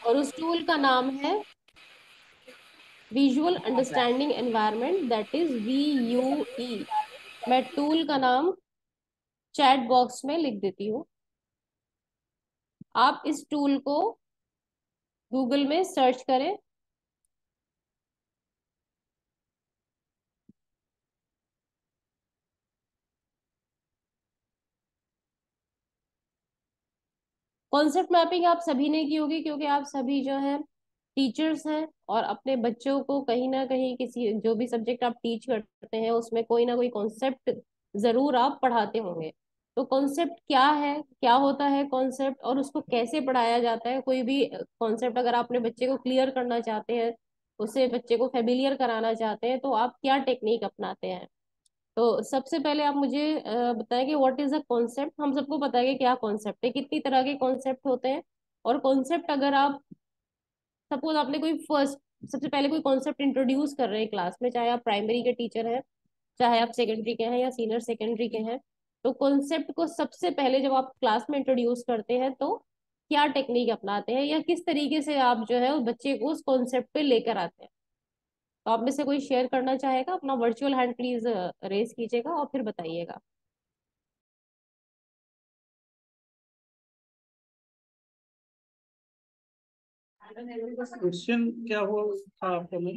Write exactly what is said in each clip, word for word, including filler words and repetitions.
और उस टूल का नाम है visual understanding environment, that is V U E. मैं टूल का नाम चैट बॉक्स में लिख देती हूँ। आप इस टूल को गूगल में सर्च करें। कॉन्सेप्ट मैपिंग आप सभी ने की होगी, क्योंकि आप सभी जो है टीचर्स हैं और अपने बच्चों को कहीं ना कहीं किसी जो भी सब्जेक्ट आप टीच करते हैं उसमें कोई ना कोई कॉन्सेप्ट जरूर आप पढ़ाते होंगे। तो कॉन्सेप्ट क्या है, क्या होता है कॉन्सेप्ट, और उसको कैसे पढ़ाया जाता है। कोई भी कॉन्सेप्ट अगर आप अपने बच्चे को क्लियर करना चाहते हैं, उसे बच्चे को फेमिलियर कराना चाहते हैं, तो आप क्या टेक्निक अपनाते हैं। तो सबसे पहले आप मुझे अ, बताएं कि व्हाट इज अ कॉन्सेप्ट। हम सबको पता है कि क्या कॉन्सेप्ट है, कितनी तरह के कॉन्सेप्ट होते हैं। और कॉन्सेप्ट अगर आप, सपोज आपने कोई फर्स्ट, सबसे पहले कोई कॉन्सेप्ट इंट्रोड्यूस कर रहे हैं क्लास में, चाहे आप प्राइमरी के टीचर हैं, चाहे आप सेकेंडरी के हैं या सीनियर सेकेंडरी के हैं, तो कॉन्सेप्ट को सबसे पहले जब आप क्लास में इंट्रोड्यूस करते हैं तो क्या टेक्निक अपनाते हैं, या किस तरीके से आप जो है उस बच्चे को उस कॉन्सेप्ट पे लेकर आते हैं। तो आप में से कोई शेयर करना चाहेगा? अपना वर्चुअल हैंड प्लीज रेज कीजिएगा और फिर बताइएगा। क्वेश्चन क्या हुआ था आपका में?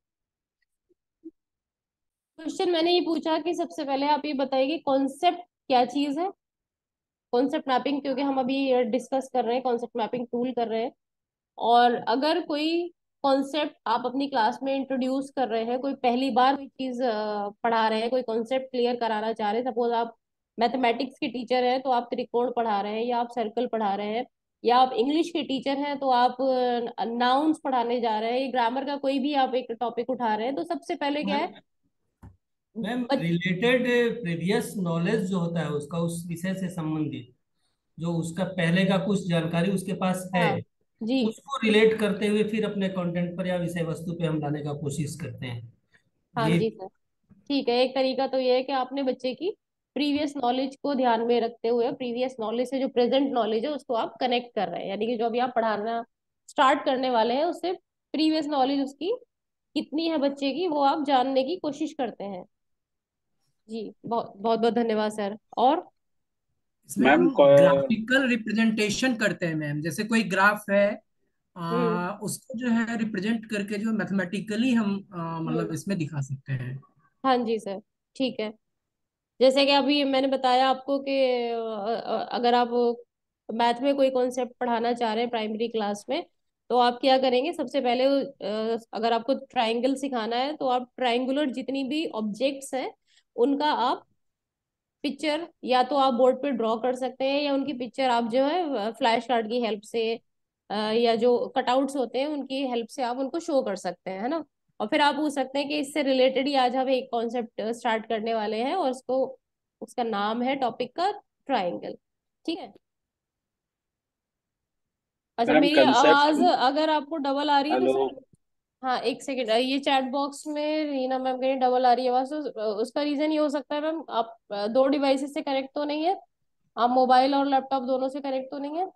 क्वेश्चन मैंने ये पूछा कि सबसे पहले आप ये बताइए कि कॉन्सेप्ट क्या चीज है। कॉन्सेप्ट मैपिंग, क्योंकि हम अभी डिस्कस कर रहे हैं, कॉन्सेप्ट मैपिंग टूल कर रहे हैं। और अगर कोई कॉन्सेप्ट आप अपनी क्लास में इंट्रोड्यूस कर रहे हैं, कोई पहली बार कोई चीज पढ़ा रहे हैं, कोई कॉन्सेप्ट क्लियर कराना चाह रहे हैं, सपोज आप मैथमेटिक्स के टीचर हैं तो आप त्रिकोण पढ़ा रहे हैं या आप सर्कल पढ़ा रहे हैं, या आप इंग्लिश के टीचर हैं तो आप नाउन्स पढ़ाने जा रहे हैं, ग्रामर का कोई भी आप एक टॉपिक उठा रहे हैं, तो सबसे पहले क्या है। मैम, बच, रिलेटेड प्रीवियस नॉलेज जो होता है उसका, उस विषय से संबंधित जो उसका पहले का कुछ जानकारी उसके पास है, हाँ जी। उसको रिलेट करते हुए फिर अपने कंटेंट पर या विषय वस्तु पे हम लाने का कोशिश करते हैं। हाँ ये जी सर। ठीक है, एक तरीका तो ये है कि आपने बच्चे की प्रीवियस नॉलेज को ध्यान में रखते हुए प्रीवियस नॉलेज से जो प्रेजेंट नॉलेज है उसको आप कनेक्ट कर रहे हैं, यानी कि जो अभी आप पढ़ाना स्टार्ट करने वाले हैं उससे प्रीवियस नॉलेज उसकी कितनी है बच्चे की, वो आप जानने की कोशिश करते हैं। जी, बहुत बहुत बहुत धन्यवाद सर। और इसमें मैम हम ग्राफिकल रिप्रेजेंटेशन करते हैं मैम। जैसे कोई ग्राफ है, हम्म आ, उसको जो है रिप्रेजेंट करके जो मैथमेटिकली हम आ, मतलब हम्म इसमें दिखा सकते हैं। हाँ जी सर। ठीक है, जैसे कि अभी मैंने बताया आपको कि अ, अ, अगर आप मैथ में कोई कॉन्सेप्ट पढ़ाना चाह रहे हैं प्राइमरी क्लास में, तो आप क्या करेंगे सबसे पहले। अ, अगर आपको ट्राइंगल सिखाना है तो आप ट्राइंगुलर जितनी भी ऑब्जेक्ट्स हैं उनका आप पिक्चर या तो आप बोर्ड पे ड्रॉ कर सकते हैं, या उनकी पिक्चर आप जो है फ्लैश कार्ड की हेल्प से अ, या जो कटआउट्स होते हैं उनकी हेल्प से आप उनको शो कर सकते हैं, है ना। और फिर आप पूछ सकते हैं कि इससे रिलेटेड ही आज हम एक कॉन्सेप्ट स्टार्ट करने वाले हैं, और उसको उसका नाम है टॉपिक का ट्राइंगल। ठीक है। अच्छा, मैम मेरी आवाज कंसेप्ट। अगर आपको डबल आ रही है तो हेलो। सर। हाँ, एक सेकेंड, ये चैट बॉक्स में रीना मैम कहीं डबल आ रही है आवाज, तो उसका रीजन ये हो सकता है मैम आप अ, दो डिवाइसेस से कनेक्ट तो नहीं है, आप मोबाइल और लैपटॉप दोनों से कनेक्ट तो नहीं है।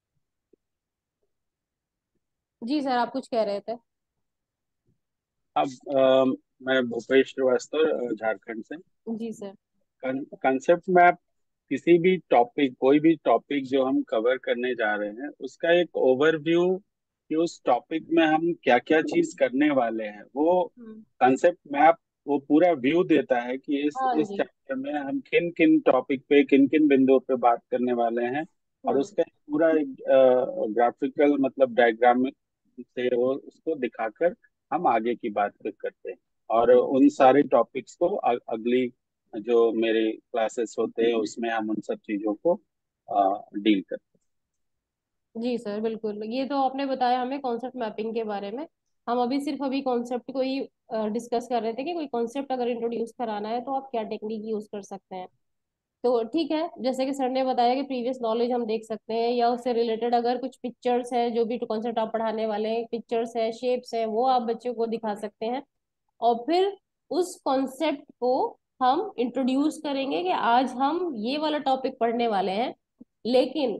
जी सर, आप कुछ कह रहे थे। अब अ, मैं भूपेश श्रीवास्तव, अ, झारखंड से। जी सर। कंसेप्ट में आप किसी भी टॉपिक, कोई भी टॉपिक जो हम कवर करने जा रहे हैं उसका एक ओवरव्यू, कि उस टॉपिक में हम क्या क्या चीज करने वाले हैं, वो हम्म कंसेप्ट मैप वो पूरा व्यू देता है कि इस हाँ इस जी। चैप्टर में हम किन किन टॉपिक पे किन किन बिंदुओं पे बात करने वाले हैं। और हम्म उसका एक पूरा ग्राफिकल मतलब डायग्राम से वो उसको दिखाकर हम आगे की बात फिर करते हैं। और उन सारे टॉपिक्स को अ, अगली जो मेरे क्लासेस होते हैं उसमें हम उन सब चीजों को डील करते जी सर, बिल्कुल, ये तो आपने बताया हमें कॉन्सेप्ट मैपिंग के बारे में। हम अभी सिर्फ अभी कॉन्सेप्ट को ही डिस्कस कर रहे थे कि कोई कॉन्सेप्ट अगर इंट्रोड्यूस कराना है तो आप क्या टेक्निक यूज कर सकते हैं। तो ठीक है, जैसे कि सर ने बताया कि प्रीवियस नॉलेज हम देख सकते हैं, या उससे रिलेटेड अगर कुछ पिक्चर्स है, जो भी कॉन्सेप्ट आप पढ़ाने वाले हैं, पिक्चर्स है, शेप्स है, वो आप बच्चों को दिखा सकते हैं। और फिर उस कॉन्सेप्ट को हम इंट्रोड्यूस करेंगे कि आज हम ये वाला टॉपिक पढ़ने वाले हैं, लेकिन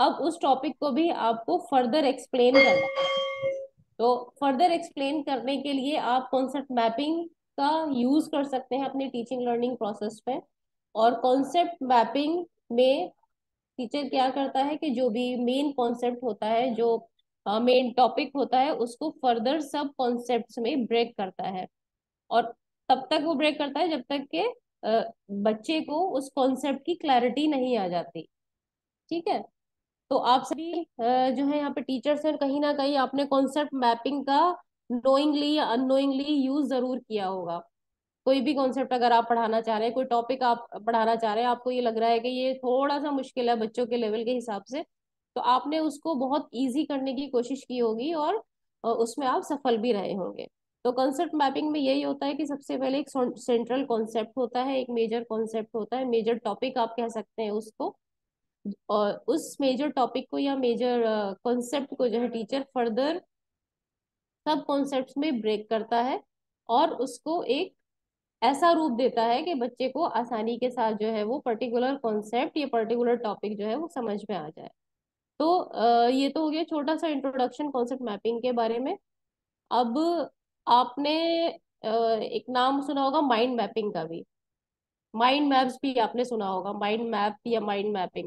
अब उस टॉपिक को भी आपको फर्दर एक्सप्लेन करना है। तो फर्दर एक्सप्लेन करने के लिए आप कॉन्सेप्ट मैपिंग का यूज कर सकते हैं अपनी टीचिंग लर्निंग प्रोसेस में। और कॉन्सेप्ट मैपिंग में टीचर क्या करता है कि जो भी मेन कॉन्सेप्ट होता है, जो मेन टॉपिक होता है, उसको फर्दर सब कॉन्सेप्ट्स में ब्रेक करता है। और तब तक वो ब्रेक करता है जब तक के अ, बच्चे को उस कॉन्सेप्ट की क्लैरिटी नहीं आ जाती। ठीक है। तो आप सभी अ, जो है यहाँ पे टीचर्स हैं, कहीं ना कहीं आपने कॉन्सेप्ट मैपिंग का नोइंगली या अननोइंगली यूज जरूर किया होगा। कोई भी कॉन्सेप्ट अगर आप पढ़ाना चाह रहे हैं, कोई टॉपिक आप पढ़ाना चाह रहे हैं, आपको ये लग रहा है कि ये थोड़ा सा मुश्किल है बच्चों के लेवल के हिसाब से, तो आपने उसको बहुत इजी करने की कोशिश की होगी और अ, उसमें आप सफल भी रहे होंगे। तो कॉन्सेप्ट मैपिंग में यही होता है कि सबसे पहले एक सेंट्रल कॉन्सेप्ट होता है, एक मेजर कॉन्सेप्ट होता है, मेजर टॉपिक आप कह सकते हैं उसको। और उस मेजर टॉपिक को या मेजर कॉन्सेप्ट को जो है टीचर फर्दर सब कॉन्सेप्ट्स में ब्रेक करता है और उसको एक ऐसा रूप देता है कि बच्चे को आसानी के साथ जो है वो पर्टिकुलर कॉन्सेप्ट या पर्टिकुलर टॉपिक जो है वो समझ में आ जाए। तो अ, ये तो हो गया छोटा सा इंट्रोडक्शन कॉन्सेप्ट मैपिंग के बारे में। अब आपने अ, एक नाम सुना होगा माइंड मैपिंग का भी। माइंड मैप्स भी आपने सुना होगा, माइंड मैप या माइंड मैपिंग।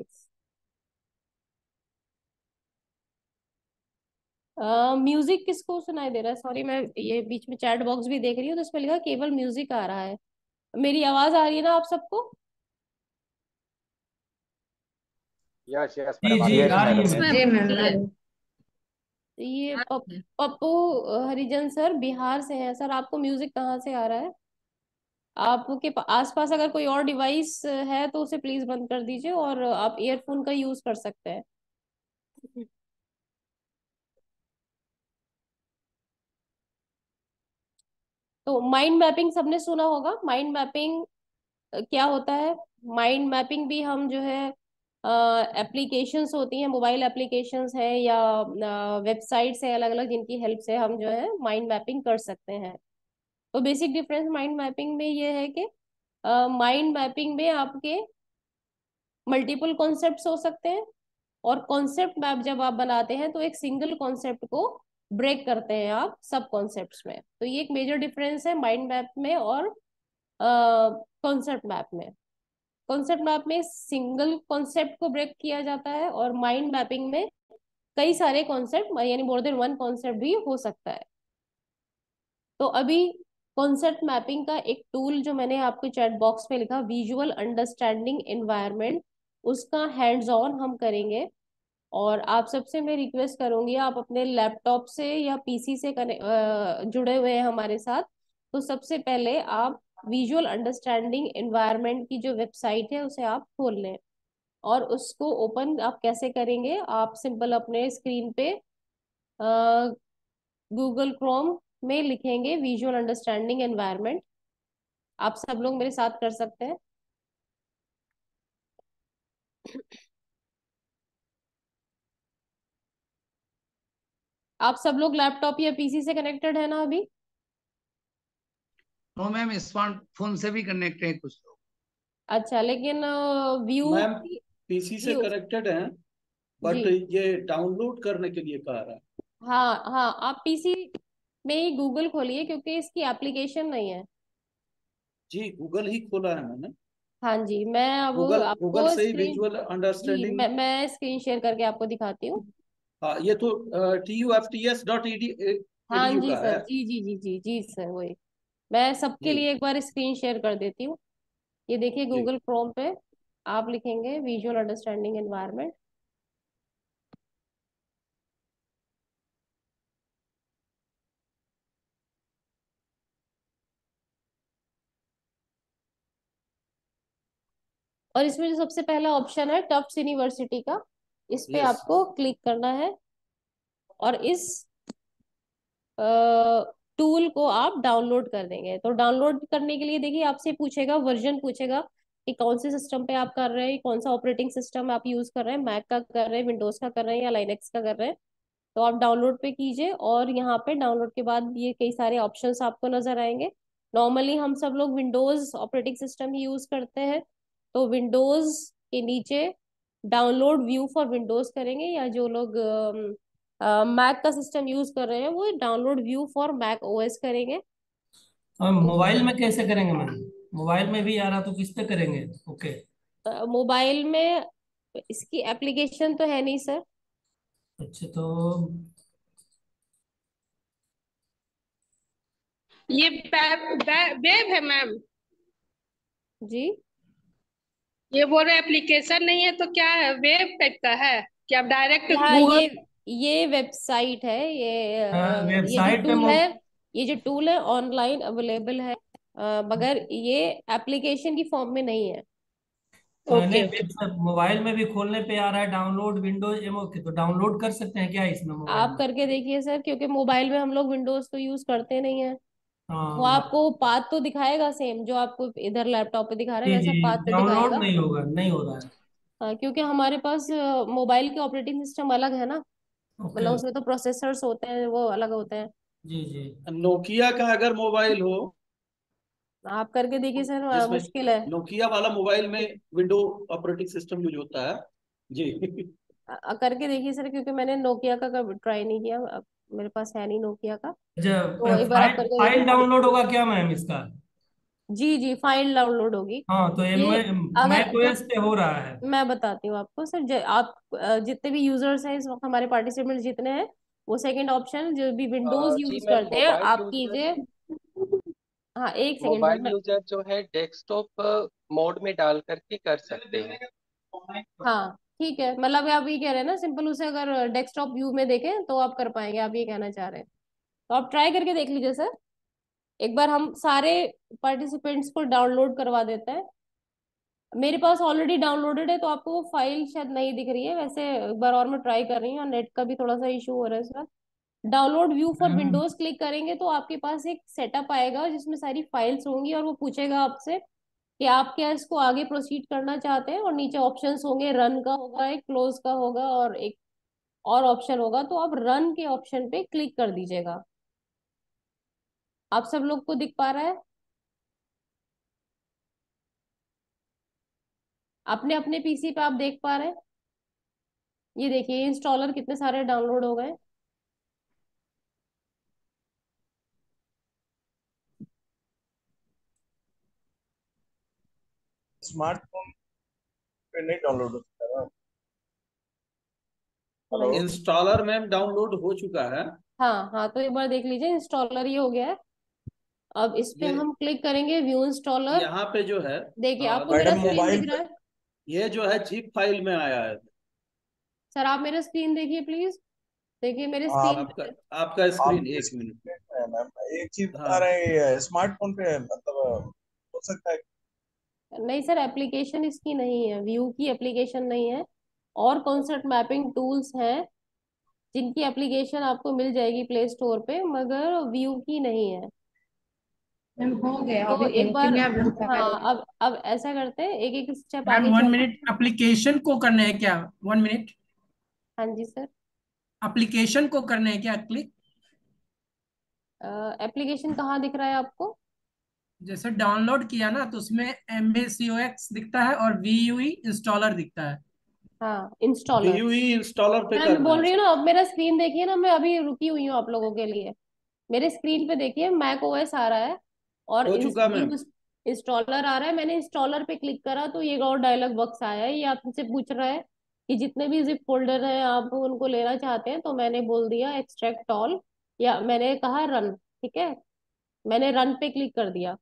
म्यूजिक किसको सुनाई दे रहा है? सॉरी, मैं ये बीच में चैट बॉक्स भी देख रही हूँ तो इसमें लिखा केवल म्यूजिक आ रहा है। मेरी आवाज आ रही है ना आप सबको? यस यस जी मैडम आ जी रही है। यस आ रही है मैम। मैम। जी मैम आ रही ये पप, है। पप्पू अ, हरिजन सर बिहार से हैं सर। आपको म्यूजिक कहाँ से आ रहा है? आपके प- आसपास अगर कोई और डिवाइस है तो उसे प्लीज बंद कर दीजिए और आप ईयरफोन का यूज कर सकते हैं। तो माइंड मैपिंग सबने सुना होगा। माइंड मैपिंग क्या होता है? माइंड मैपिंग भी हम जो है एप्लीकेशंस होती हैं, मोबाइल एप्लीकेशंस है या वेबसाइट्स है अलग अलग, जिनकी हेल्प से हम जो है माइंड मैपिंग कर सकते हैं। तो बेसिक डिफरेंस माइंड मैपिंग में ये है कि माइंड मैपिंग में आपके मल्टीपल कॉन्सेप्ट्स हो सकते हैं और कॉन्सेप्ट मैप जब आप बनाते हैं तो एक सिंगल कॉन्सेप्ट को ब्रेक करते हैं आप सब कॉन्सेप्ट्स में। तो ये एक मेजर डिफरेंस है माइंड मैप में और कॉन्सेप्ट मैप में। कॉन्सेप्ट मैप में सिंगल कॉन्सेप्ट को ब्रेक किया जाता है और माइंड मैपिंग में कई सारे कॉन्सेप्ट यानी मोर देन वन कॉन्सेप्ट भी हो सकता है। तो अभी कॉन्सेप्ट मैपिंग का एक टूल जो मैंने आपको चैट बॉक्स में लिखा, विजुअल अंडरस्टैंडिंग एनवायरनमेंट, उसका हैंड्स ऑन हम करेंगे। और आप सबसे मैं रिक्वेस्ट करूंगी, आप अपने लैपटॉप से या पीसी से कने अ, जुड़े हुए हैं हमारे साथ, तो सबसे पहले आप विजुअल अंडरस्टैंडिंग एनवायरनमेंट की जो वेबसाइट है उसे आप खोल लें। और उसको ओपन आप कैसे करेंगे? आप सिंपल अपने स्क्रीन पे गूगल क्रोम में लिखेंगे विजुअल अंडरस्टैंडिंग एनवायरनमेंट। आप सब लोग मेरे साथ कर सकते हैं। आप सब लोग लैपटॉप या पीसी से कनेक्टेड है ना अभी? नो मैम, स्मार्टफोन से भी कनेक्ट है कुछ लोग। अच्छा, लेकिन व्यू मैम पीसी से व्यू कनेक्टेड हैं, जी बट ये डाउनलोड करने के लिए कह रहा है। हाँ हाँ, आप पीसी में ही गूगल खोलिए क्योंकि इसकी एप्लीकेशन नहीं है। जी गूगल ही खोला है मैंने। हाँ जी, मैं अब गूगल गूगल आपको से ही स्क्रीन, विजुअल जी अंडरस्टैंडिंग। मैं मैं स्क्रीन शेयर करके आपको दिखाती हूँ। हाँ ये तो T U F T S dot E हाँ डी यू जी का सर, है। जी जी जी जी जी सर, वही। मैं सबके जी लिए एक बार स्क्रीन शेयर कर देती हूँ। ये देखिए जी गूगल क्रोम पे आप लिखेंगे विजुअल अंडरस्टैंडिंग एनवायरनमेंट। और इसमें जो सबसे पहला ऑप्शन है टफ्ट्स यूनिवर्सिटी का, इस पे यस। आपको क्लिक करना है और इस टूल को आप डाउनलोड कर देंगे। तो डाउनलोड करने के लिए देखिए आपसे पूछेगा, वर्जन पूछेगा कि कौन से सिस्टम पे आप कर रहे हैं, कौन सा ऑपरेटिंग सिस्टम आप यूज कर रहे हैं, मैक का कर रहे हैं, विंडोज का कर रहे हैं या लाइनेक्स का कर रहे हैं। तो आप डाउनलोड पे कीजिए और यहाँ पे डाउनलोड के बाद ये कई सारे ऑप्शंस आपको नजर आएंगे। नॉर्मली हम सब लोग विंडोज ऑपरेटिंग सिस्टम ही यूज करते हैं। तो विंडोज के नीचे डाउनलोड व्यू फॉर विंडोज करेंगे, या जो लोग मैक का सिस्टम यूज कर रहे हैं वो download view for Mac OS करेंगे। और तो मोबाइल में कैसे करेंगे मैम? मोबाइल में भी आ रहा तो किस पे करेंगे? ओके। मोबाइल में इसकी एप्लीकेशन तो है नहीं सर। अच्छा तो ये वेब है मैम। जी ये बोल रहे एप्लीकेशन नहीं है तो क्या है, वेब टाइप का है कि आप डायरेक्ट हाँ, गूगल। ये ये वेबसाइट है, ये अ, ये जो वेबसाइट पे टूल मो है, ये जो टूल है ऑनलाइन अवेलेबल है, अ, मगर ये एप्लीकेशन की फॉर्म में नहीं है। अ, नहीं, ओके ओके। वेबसाइट मोबाइल में भी खोलने पे आ रहा है डाउनलोड विंडोज एमओ के, तो डाउनलोड कर सकते हैं क्या इसमें मोबाइल आप में? करके देखिए सर, क्योंकि मोबाइल में हम लोग विंडोज तो यूज करते नहीं है। वो हाँ बा- आपको पाथ तो दिखाएगा सेम जो आपको इधर लैपटॉप पे दिखा रहा है, जी वैसा जी, पाथ तो डाउनलोड दिखाएगा। नहीं होगा, नहीं हो रहा है। हाँ, क्योंकि हमारे पास मोबाइल के ऑपरेटिंग सिस्टम अलग है ना, ओके। मतलब उसमें तो प्रोसेसर्स होते हैं वो अलग होते हैं। जी जी। नोकिया का अगर मोबाइल हो, आप करके देखिए सर, अ, जिसमें मुश्किल है। नोकिया वाला मोबाइल में विंडो ऑपरेटिंग सिस्टम यूज होता है। जी। अ, करके देखिए सर, क्योंकि मैंने नोकिया का कभी ट्राई नहीं किया, अब मेरे पास है नहीं नोकिया का। अच्छा, तो एक बार आप फाइल करके फाइल देखिए। डाउनलोड होगा क्या मैम इसका? जी जी, फाइल डाउनलोड होगी। हाँ तो एम ये अगर मैक जब ओएस पे हो रहा है। मैं बताती हूँ आपको सर, ज, आप अ, जितने भी यूजर्स हैं इस वक्त, हमारे पार्टिसिपेंट्स जितने हैं, वो सेकंड ऑप्शन जो भी विंडोज अ, जी यूज मैम, करते हैं मोबाइल आप यूजर कीजिए। हाँ, एक सेकंड मोबाइल मैं। यूजर जो है डेस्कटॉप मोड में डाल करके कर सकते हैं। हाँ ठीक है, मतलब आप ये कह रहे हैं ना, सिंपल उसे अगर डेस्कटॉप व्यू में देखें तो आप कर पाएंगे, आप ये कहना चाह रहे हैं। तो आप ट्राई करके देख लीजिए सर। एक बार हम सारे पार्टिसिपेंट्स को डाउनलोड करवा देते हैं। मेरे पास ऑलरेडी डाउनलोडेड है, तो आपको वो फाइल शायद नहीं दिख रही है, वैसे एक बार और मैं ट्राई कर रही हूँ, और नेट का भी थोड़ा सा इशू हो रहा है इस वक्त। Download view for hmm, windows click करेंगे तो आपके पास एक सेटअप आएगा जिसमें सारी फाइल्स होंगी, और वो पूछेगा आपसे कि आप क्या इसको आगे प्रोसीड करना चाहते हैं, और नीचे ऑप्शंस होंगे, रन का होगा, एक क्लोज का होगा, और एक और ऑप्शन होगा, तो आप रन के ऑप्शन पे क्लिक कर दीजिएगा। आप सब लोग को दिख पा रहा है? अपने अपने पीसी पे आप देख पा रहे हैं? ये देखिए इंस्टॉलर कितने सारे डाउनलोड हो गए। स्मार्टफोन पे नहीं डाउनलोड होता है ना? हेलो। नहीं। इंस्टॉलर मैम डाउनलोड हो चुका है। हाँ हाँ, तो एक बार देख लीजिए, इंस्टॉलर ये हो गया है। अब इस पे ये हम क्लिक करेंगे, व्यू इंस्टॉलर। यहाँ पे जो है, देखिए अ, आपको मेरा मैडम स्क्रीन मोबाइल दिख रहा पे है? ये जो है जिप फाइल में आया है। सर आप मेरा स्क्रीन देखिए प्लीज। देखिए मेरे आप स्क्रीन आपका पे। आपका स्क्रीन, आपके एक स्क्रीन मिनट। पे है मैम, एक चीज बता हाँ, रहे हैं स्मार्टफोन पे मतलब हो सकता है। नहीं सर, एप्लीकेशन इसकी नहीं है, व्यू की एप्लीकेशन नहीं है। और कॉन्सेप्ट मैपिंग टूल्स हैं जिनकी एप्लीकेशन आपको मिल जाएगी प्ले स्टोर पे, मगर व्यू की नहीं है। मैम हो गया, तो अभी एक बार, कंटिन्यू आप बता रहे हाँ, हैं। अब अब ऐसा करते हैं, एक एक स्टेप मैम आगे वन चलते मिनट, हैं। एप्लीकेशन को करना है क्या? One minute. हाँ जी सर। एप्लीकेशन को करना है क्या क्लिक? एप्लीकेशन कहाँ दिख रहा है आपको? जैसे डाउनलोड किया ना तो उसमें M A C O x दिखता है और वी यू ई इंस्टॉलर दिखता है। हाँ, installer. V U E installer पे मैं करना बोल है रही हूँ सर। ना, अब मेरा स्क्रीन देखिए ना, मैं अभी रुकी हुई हूँ आप लोगों के लिए। मेरे स्क्रीन पे देखिए मैक ओएस आ रहा है, और हो चुका मैम। इंस्टॉलर आ रहा है। मैंने इंस्टॉलर पे क्लिक करा तो ये और डायलॉग बॉक्स आया है, ये आपसे पूछ रहा है कि जितने भी जिप फोल्डर हैं आप उनको लेना चाहते हैं, तो मैंने बोल दिया एक्सट्रैक्ट ऑल, या मैंने कहा रन। ठीक है, मैंने रन पे क्लिक कर दिया।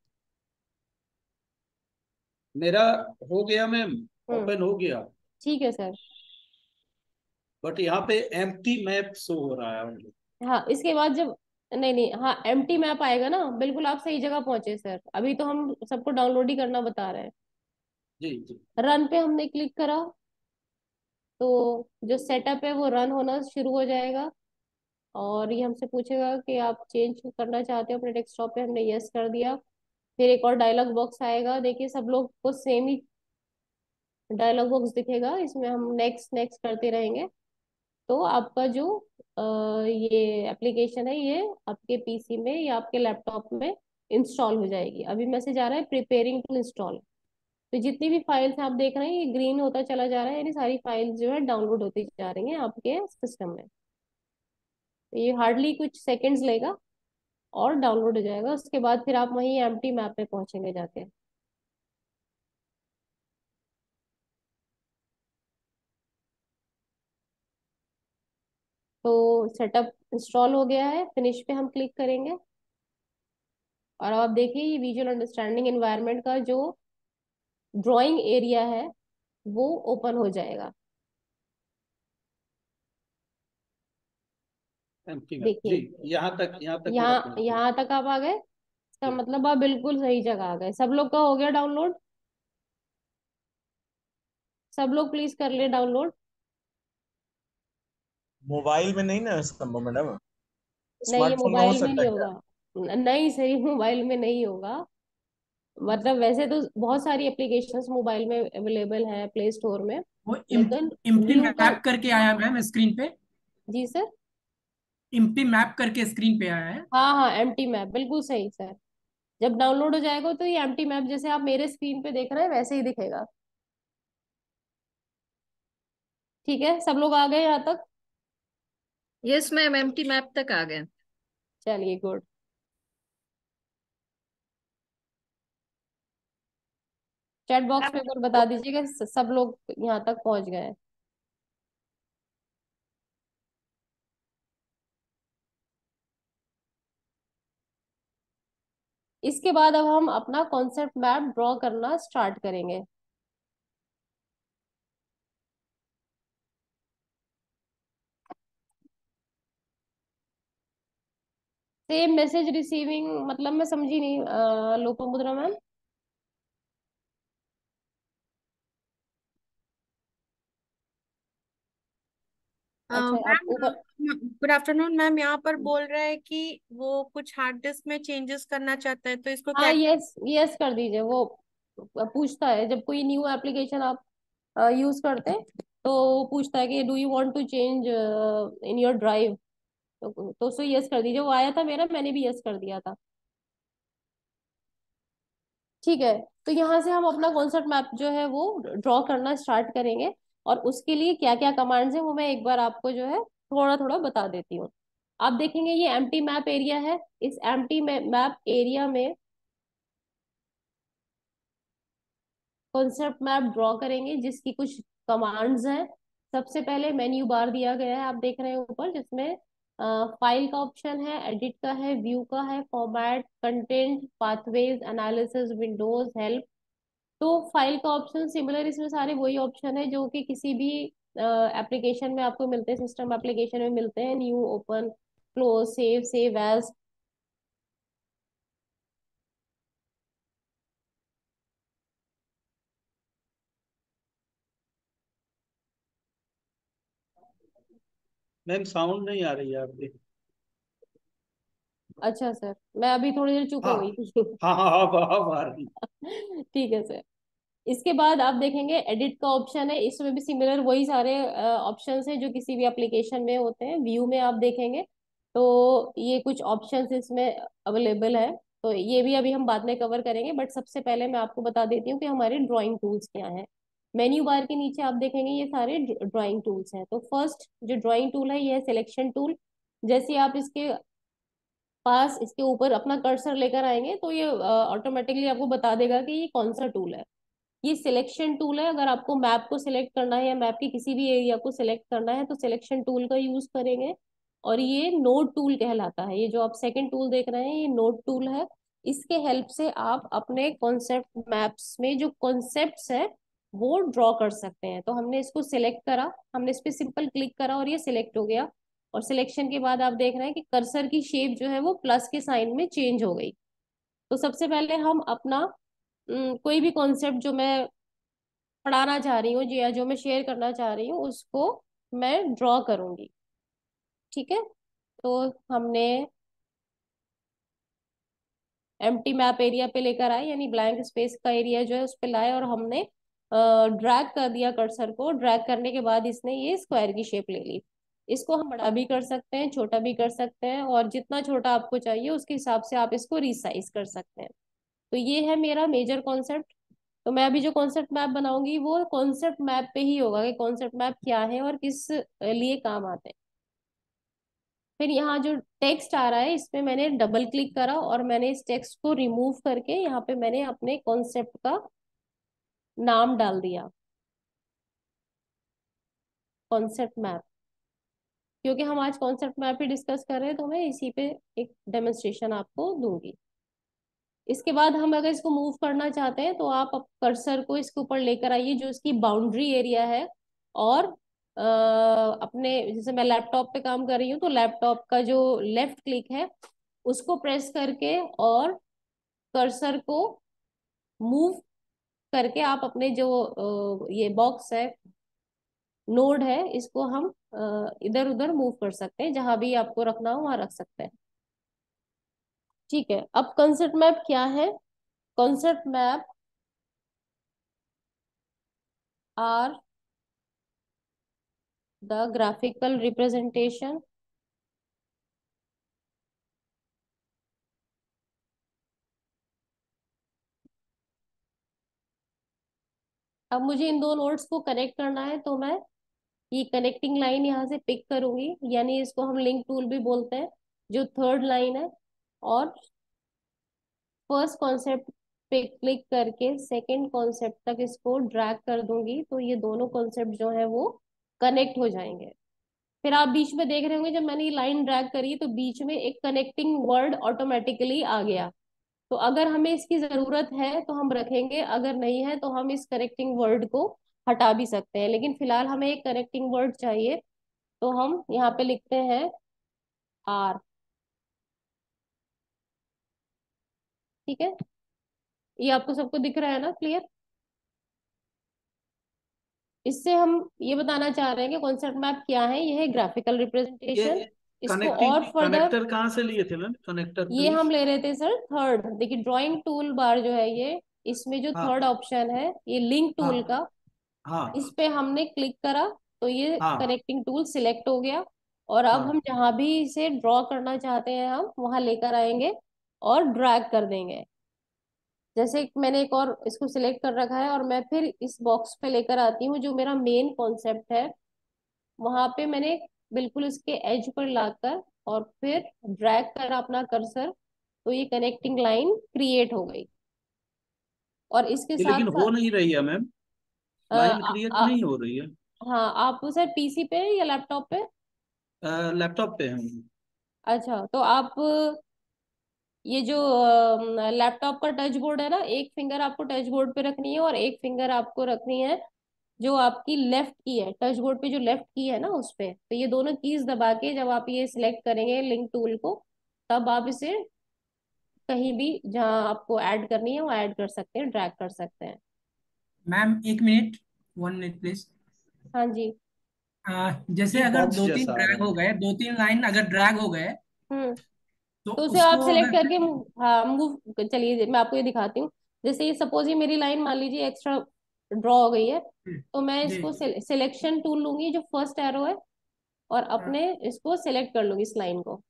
मेरा हो गया मैम, हम्म। ओपन हो गया। ठीक है सर। बट यहाँ पे एम्प्टी मैप शो हो रहा है only। हाँ, इसके बाद जब, नहीं नहीं, हाँ एम्प्टी मैप आएगा ना, बिल्कुल आप सही जगह पहुंचे सर, अभी तो हम सबको डाउनलोड ही करना बता रहे हैं। जी जी। रन पे हमने क्लिक करा तो जो सेटअप है वो रन होना शुरू हो जाएगा, और ये हमसे पूछेगा कि आप चेंज करना चाहते हो अपने डेस्कटॉप पे, हमने यस कर दिया। फिर एक और डायलॉग बॉक्स आएगा, देखिए सब लोग को सेम ही डायलॉग बॉक्स दिखेगा, इसमें हम नेक्स्ट नेक्स्ट करते रहेंगे। तो आपका जो अ, ये एप्लीकेशन है, ये आपके पीसी में या आपके लैपटॉप में इंस्टॉल हो जाएगी। अभी मैसेज आ रहा है प्रिपेयरिंग टू इंस्टॉल। तो जितनी भी फाइल्स आप देख रहे हैं ये ग्रीन होता चला जा रहा है, यानी सारी फाइल्स जो है डाउनलोड होती जा रही हैं आपके सिस्टम में। तो ये हार्डली कुछ सेकंड्स लेगा और डाउनलोड हो जाएगा। उसके बाद फिर आप वहीं एम्प्टी मैप पे पहुंचेंगे जाके। तो सेटअप इंस्टॉल हो गया है, फिनिश पे हम क्लिक करेंगे और अब आप देखिए ये विजुअल अंडरस्टैंडिंग एनवायरनमेंट का जो ड्राइंग एरिया है वो ओपन हो जाएगा। एम्प्टी मैप जी, देखिए यहाँ तक यहाँ तक मेरा यहाँ पहुंच गया यहाँ तक आप आ गए, इसका जी। मतलब आप बिल्कुल सही जगह आ गए। सब लोग का हो गया डाउनलोड? सब लोग प्लीज कर ले डाउनलोड। मोबाइल में नहीं ना संभव मैडम, नहीं ये स्मार्टफोन में हो मोबाइल में सकता नहीं है होगा। क्या? न- नहीं सही, मोबाइल में नहीं होगा। मतलब वैसे तो बहुत सारी एप्लीकेशंस मोबाइल में अवेलेबल है प्ले स्टोर में, वो लेकिन इम्प्टी व्यू का। मैप करके आया मैम स्क्रीन पे। जी सर। इम्प्टी मैप करके स्क्रीन पे आया है। हाँ हाँ एम्प्टी मैप बिल्कुल सही सर। जब डाउनलोड हो जाएगा तो ये एम्प्टी मैप जैसे आप मेरे स्क्रीन पे देख रहे हैं वैसे ही दिखेगा। ठीक है, सब लोग आ गए यहाँ तक? यस मैम, एम्प्टी मैप तक आ गए। चलिए गुड। चैट बॉक्स में एक बार बता दीजिएगा स- सब लोग यहाँ तक पहुंच गए हैं। इसके बाद अब हम अपना कॉन्सेप्ट मैप ड्रॉ करना स्टार्ट करेंगे। सेम मैसेज रिसीविंग मतलब मैं समझी नहीं, अ, लोपामुद्रा मैम। अच्छा आप मैम ऊपर। गुड आफ्टरनून मैम, यहाँ पर बोल रहा है कि वो कुछ हार्ड डिस्क में चेंजेस करना चाहता है, तो इसको हाँ क्या? यस यस कर दीजिए। वो पूछता है जब कोई न्यू एप्लीकेशन आप यूज करते हैं तो पूछता है कि do you want to change in your drive. तो तो उसको यस कर दीजिए। वो आया था मेरा, मैंने भी यस कर दिया था। ठीक है, तो यहाँ से हम अपना कॉन्सेप्ट मैप जो है वो ड्रॉ करना स्टार्ट करेंगे। और उसके लिए क्या क्या कमांड्स हैं वो मैं एक बार आपको जो है थोड़ा थोड़ा बता देती हूँ। आप देखेंगे ये एम्प्टी मैप एरिया है। इस एम्प्टी मैप एरिया में कॉन्सेप्ट मैप ड्रॉ करेंगे जिसकी कुछ कमांड्स हैं। सबसे पहले मेन्यू बार दिया गया है, आप देख रहे हैं ऊपर, जिसमें फाइल का ऑप्शन है, एडिट का है, व्यू का है, format, content, pathways, analysis, windows, help. तो फाइल का ऑप्शन सिमिलर, इसमें सारे वही ऑप्शन है जो कि किसी भी एप्लीकेशन में आपको मिलते हैं, सिस्टम एप्लीकेशन में मिलते हैं। New, open, close, save, save as. Ma'am sound नहीं आ रही है आपकी। अच्छा सर, मैं अभी थोड़ी देर चुप हाँ हो गई थी। हाँ हाँ हाँ हाँ, हाँ, आ रही। ठीक है सर। इसके बाद आप देखेंगे एडिट का ऑप्शन है, इसमें भी सिमिलर वही सारे ऑप्शंस हैं जो किसी भी एप्लीकेशन में होते हैं। व्यू में आप देखेंगे तो ये कुछ ऑप्शंस इसमें अवेलेबल है। तो ये भी अभी हम बाद में कवर करेंगे, बट सबसे पहले मैं आपको बता देती हूँ कि हमारे ड्राइंग टूल्स क्या हैं। मेन्यू बार के नीचे आप देखेंगे ये सारे ड्राइंग टूल्स हैं। तो फर्स्ट जो ड्राइंग टूल है ये है सिलेक्शन टूल। जैसे आप इसके पास, इसके ऊपर अपना कर्सर लेकर आएंगे तो ये ऑटोमेटिकली आपको बता देगा कि ये कौन सा टूल है। ये सिलेक्शन टूल है। अगर आपको मैप को सिलेक्ट करना है या मैप के किसी भी एरिया को सिलेक्ट करना है तो सिलेक्शन टूल का यूज करेंगे। और ये नोड टूल कहलाता है। ये जो आप सेकंड टूल देख रहे हैं ये नोड टूल है। इसके हेल्प से आप अपने कॉन्सेप्ट मैप्स में जो कॉन्सेप्ट्स है वो ड्रॉ कर सकते हैं। तो हमने इसको सिलेक्ट करा, हमने इस पे सिंपल क्लिक करा और ये सिलेक्ट हो गया। और सिलेक्शन के बाद आप देख रहे हैं कि कर्सर की शेप जो है वो प्लस के साइन में चेंज हो गई। तो सबसे पहले हम अपना अम, कोई भी कॉन्सेप्ट जो मैं पढ़ाना चाह रही हूँ या जो मैं शेयर करना चाह रही हूँ उसको मैं ड्रॉ करूंगी। ठीक है, तो हमने एम्प्टी मैप एरिया पे लेकर आए, यानी ब्लैंक स्पेस का एरिया जो है उस पे लाए और हमने ड्रैग कर दिया कर्सर को। ड्रैग करने के बाद इसने ये स्क्वायर की शेप ले ली। इसको हम बड़ा भी कर सकते हैं, छोटा भी कर सकते हैं, और जितना छोटा आपको चाहिए उसके हिसाब से आप इसको रिसाइज कर सकते हैं। तो ये है मेरा मेजर कॉन्सेप्ट। तो मैं अभी जो कॉन्सेप्ट मैप बनाऊंगी वो कॉन्सेप्ट मैप पे ही होगा कि कॉन्सेप्ट मैप क्या है और किस लिए काम आते हैं। फिर यहाँ जो टेक्स्ट आ रहा है इस पे मैंने डबल क्लिक करा और मैंने इस टेक्स्ट को रिमूव करके यहाँ पे मैंने अपने कॉन्सेप्ट का नाम डाल दिया, कॉन्सेप्ट मैप। क्योंकि हम आज कॉन्सेप्ट मैप ही डिस्कस कर रहे हैं तो मैं इसी पे एक डेमोन्स्ट्रेशन आपको दूंगी। इसके बाद हम अगर इसको मूव करना चाहते हैं तो आप कर्सर को इसके ऊपर लेकर आइए जो इसकी बाउंड्री एरिया है, और अ, अपने जैसे मैं लैपटॉप पे काम कर रही हूँ तो लैपटॉप का जो लेफ्ट क्लिक है उसको प्रेस करके और कर्सर को मूव करके आप अपने जो अ, ये बॉक्स है, नोड है, इसको हम इधर उधर मूव कर सकते हैं, जहां भी आपको रखना हो वहां रख सकते हैं। ठीक है, अब कॉन्सेप्ट मैप क्या है? Concept map are the graphical representation अब मुझे इन दो नोड्स को कनेक्ट करना है तो मैं ये कनेक्टिंग लाइन यहाँ से पिक करूंगी, यानी इसको हम लिंक टूल भी बोलते हैं, जो थर्ड लाइन है। और फर्स्ट कॉन्सेप्ट पे क्लिक करके सेकंड कॉन्सेप्ट तक इसको ड्रैग कर दूंगी तो ये दोनों कॉन्सेप्ट जो है वो कनेक्ट हो जाएंगे। फिर आप बीच में देख रहे होंगे जब मैंने ये लाइन ड्रैग करी तो बीच में एक कनेक्टिंग वर्ड ऑटोमेटिकली आ गया। तो अगर हमें इसकी जरूरत है तो हम रखेंगे, अगर नहीं है तो हम इस कनेक्टिंग वर्ड को हटा भी सकते हैं, लेकिन फिलहाल हमें एक कनेक्टिंग वर्ड चाहिए तो हम यहाँ पे लिखते हैं आर। ठीक है, ये आपको सबको दिख रहा है ना, क्लियर? इससे हम ये बताना चाह रहे हैं कि कॉन्सेप्ट मैप क्या है। यह है ग्राफिकल ये रिप्रेजेंटेशन। इसको कनेक्टिंग और फर्दर कनेक्टर कहाँ से लिए थे मैम? कनेक्टर ये प्लीज। हम ले रहे थे सर थर्ड, देखिए ड्राइंग टूल बार जो है ये, इसमें जो थर्ड हाँ ऑप्शन है ये लिंक टूल हाँ का, हाँ इस पे हमने क्लिक करा तो ये हाँ कनेक्टिंग टूल सिलेक्ट हो गया। और अब हम हाँ। जहां भी इसे ड्रॉ करना चाहते हैं हम वहां लेकर आएंगे और ड्रैग कर देंगे। जैसे एक- मैंने एक और इसको सिलेक्ट कर रखा है और मैं फिर इस बॉक्स पे लेकर आती हूँ जो मेरा मेन कॉन्सेप्ट है, वहां पे मैंने बिल्कुल इसके एज पर लाकर और फिर ड्रैग करा अपना कर्सर तो ये कनेक्टिंग लाइन क्रिएट हो गई। और इसके ये साथ लेकिन साथ हो नहीं रही है मैम, अ, लाइन आ, क्रिएट आ, नहीं हो रही है। हाँ, आप सर पीसी पे या लैपटॉप पे? लैपटॉप पे है। अच्छा, तो आप ये जो लैपटॉप का टच बोर्ड है ना, एक फिंगर आपको टच बोर्ड पे रखनी है और एक फिंगर आपको रखनी है जो आपकी लेफ्ट की है, टच बोर्ड पे जो लेफ्ट की है ना उस पे। तो ये दोनों कीज दबा के जब आप ये सिलेक्ट करेंगे लिंक टूल को, तब आप इसे कहीं भी जहां आपको ऐड करनी है वो ऐड कर सकते हैं, ड्रैग कर सकते हैं। मैम एक मिनट, वन मिनट प्लीज। हाँ जी। आ, जैसे ये अगर बॉक्स दो तीन जैसा आ ड्रैग रहा हो है। गए, दो तीन लाइन अगर ड्रैग हो गए हम्म। तो तो उसे आप उसको सिलेक्ट अगर करके move- हाँ मूव, चलिए मैं आपको ये दिखाती हूँ। जैसे ये सपोज ये मेरी लाइन मान लीजिए एक्स्ट्रा ड्रॉ हो गई है, तो मैं जी इसको सिलेक्शन टूल लूंगी जो फर्स्ट एरो है और हाँ, अपने इसको सिलेक्ट कर लूंगी इस लाइन को।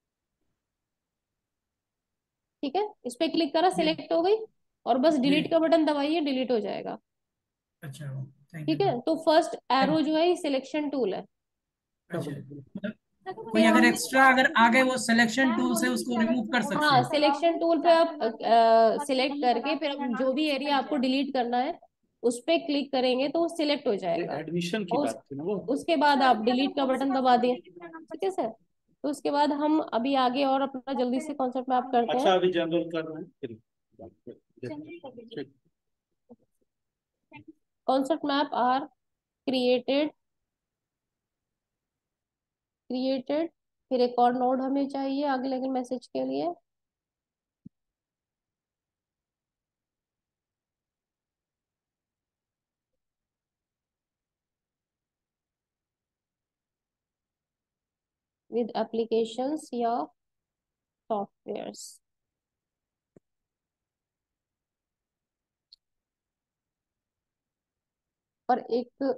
ठीक है, इस पे क्लिक करा, जी सिलेक्ट हो गई, और बस जी। डिलीट का बटन दबाइए, डिलीट हो जाएगा। अच्छा, थैंक यू ठीक है, मैम। तो फर्स्ट एरो अब- जो है ये सिलेक्शन टूल है। अच्छा, मतलब कोई फिर अगर हम एक्स्ट्रा अगर आ गए वो सिलेक्शन टूल से उसको रिमूव कर सकते हाँ हैं। सिलेक्शन टूल पे आप सिलेक्ट करके फिर हम जो भी एरिया आपको डिलीट करना है उस पे क्लिक करेंगे तो वो सिलेक्ट हो ये जाएगा। एडमिशन की और उस, बात थी ना वो। उसके बाद आप डिलीट का बटन दबा दें। ठीक है सर, तो उसके बाद हम अभी आगे और अपना जल्दी से कॉन्सेप्ट मैप करते हैं। अच्छा अभी जनरल कर रहे हैं फिर। ठीक। Concept map are created created फिर एक और नोड हमें चाहिए अगले के मैसेज के लिए। विद एप्लीकेशंस या सॉफ्टवेयर्स। और एक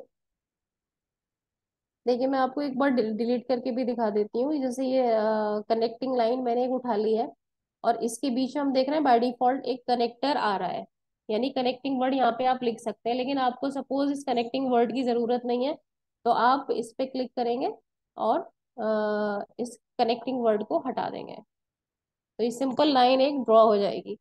देखिए मैं आपको एक बार डिलीट करके भी दिखा देती हूँ। जैसे ये कनेक्टिंग लाइन मैंने एक उठा ली है और इसके बीच में हम देख रहे हैं बाय डिफॉल्ट एक कनेक्टर आ रहा है। यानी कनेक्टिंग वर्ड यहाँ पे आप लिख सकते हैं, लेकिन आपको सपोज इस कनेक्टिंग वर्ड की जरूरत नहीं है, तो आप इस पे क्लिक करेंगे और अ, इस कनेक्टिंग वर्ड को हटा देंगे, तो ये सिंपल लाइन एक ड्रॉ हो जाएगी।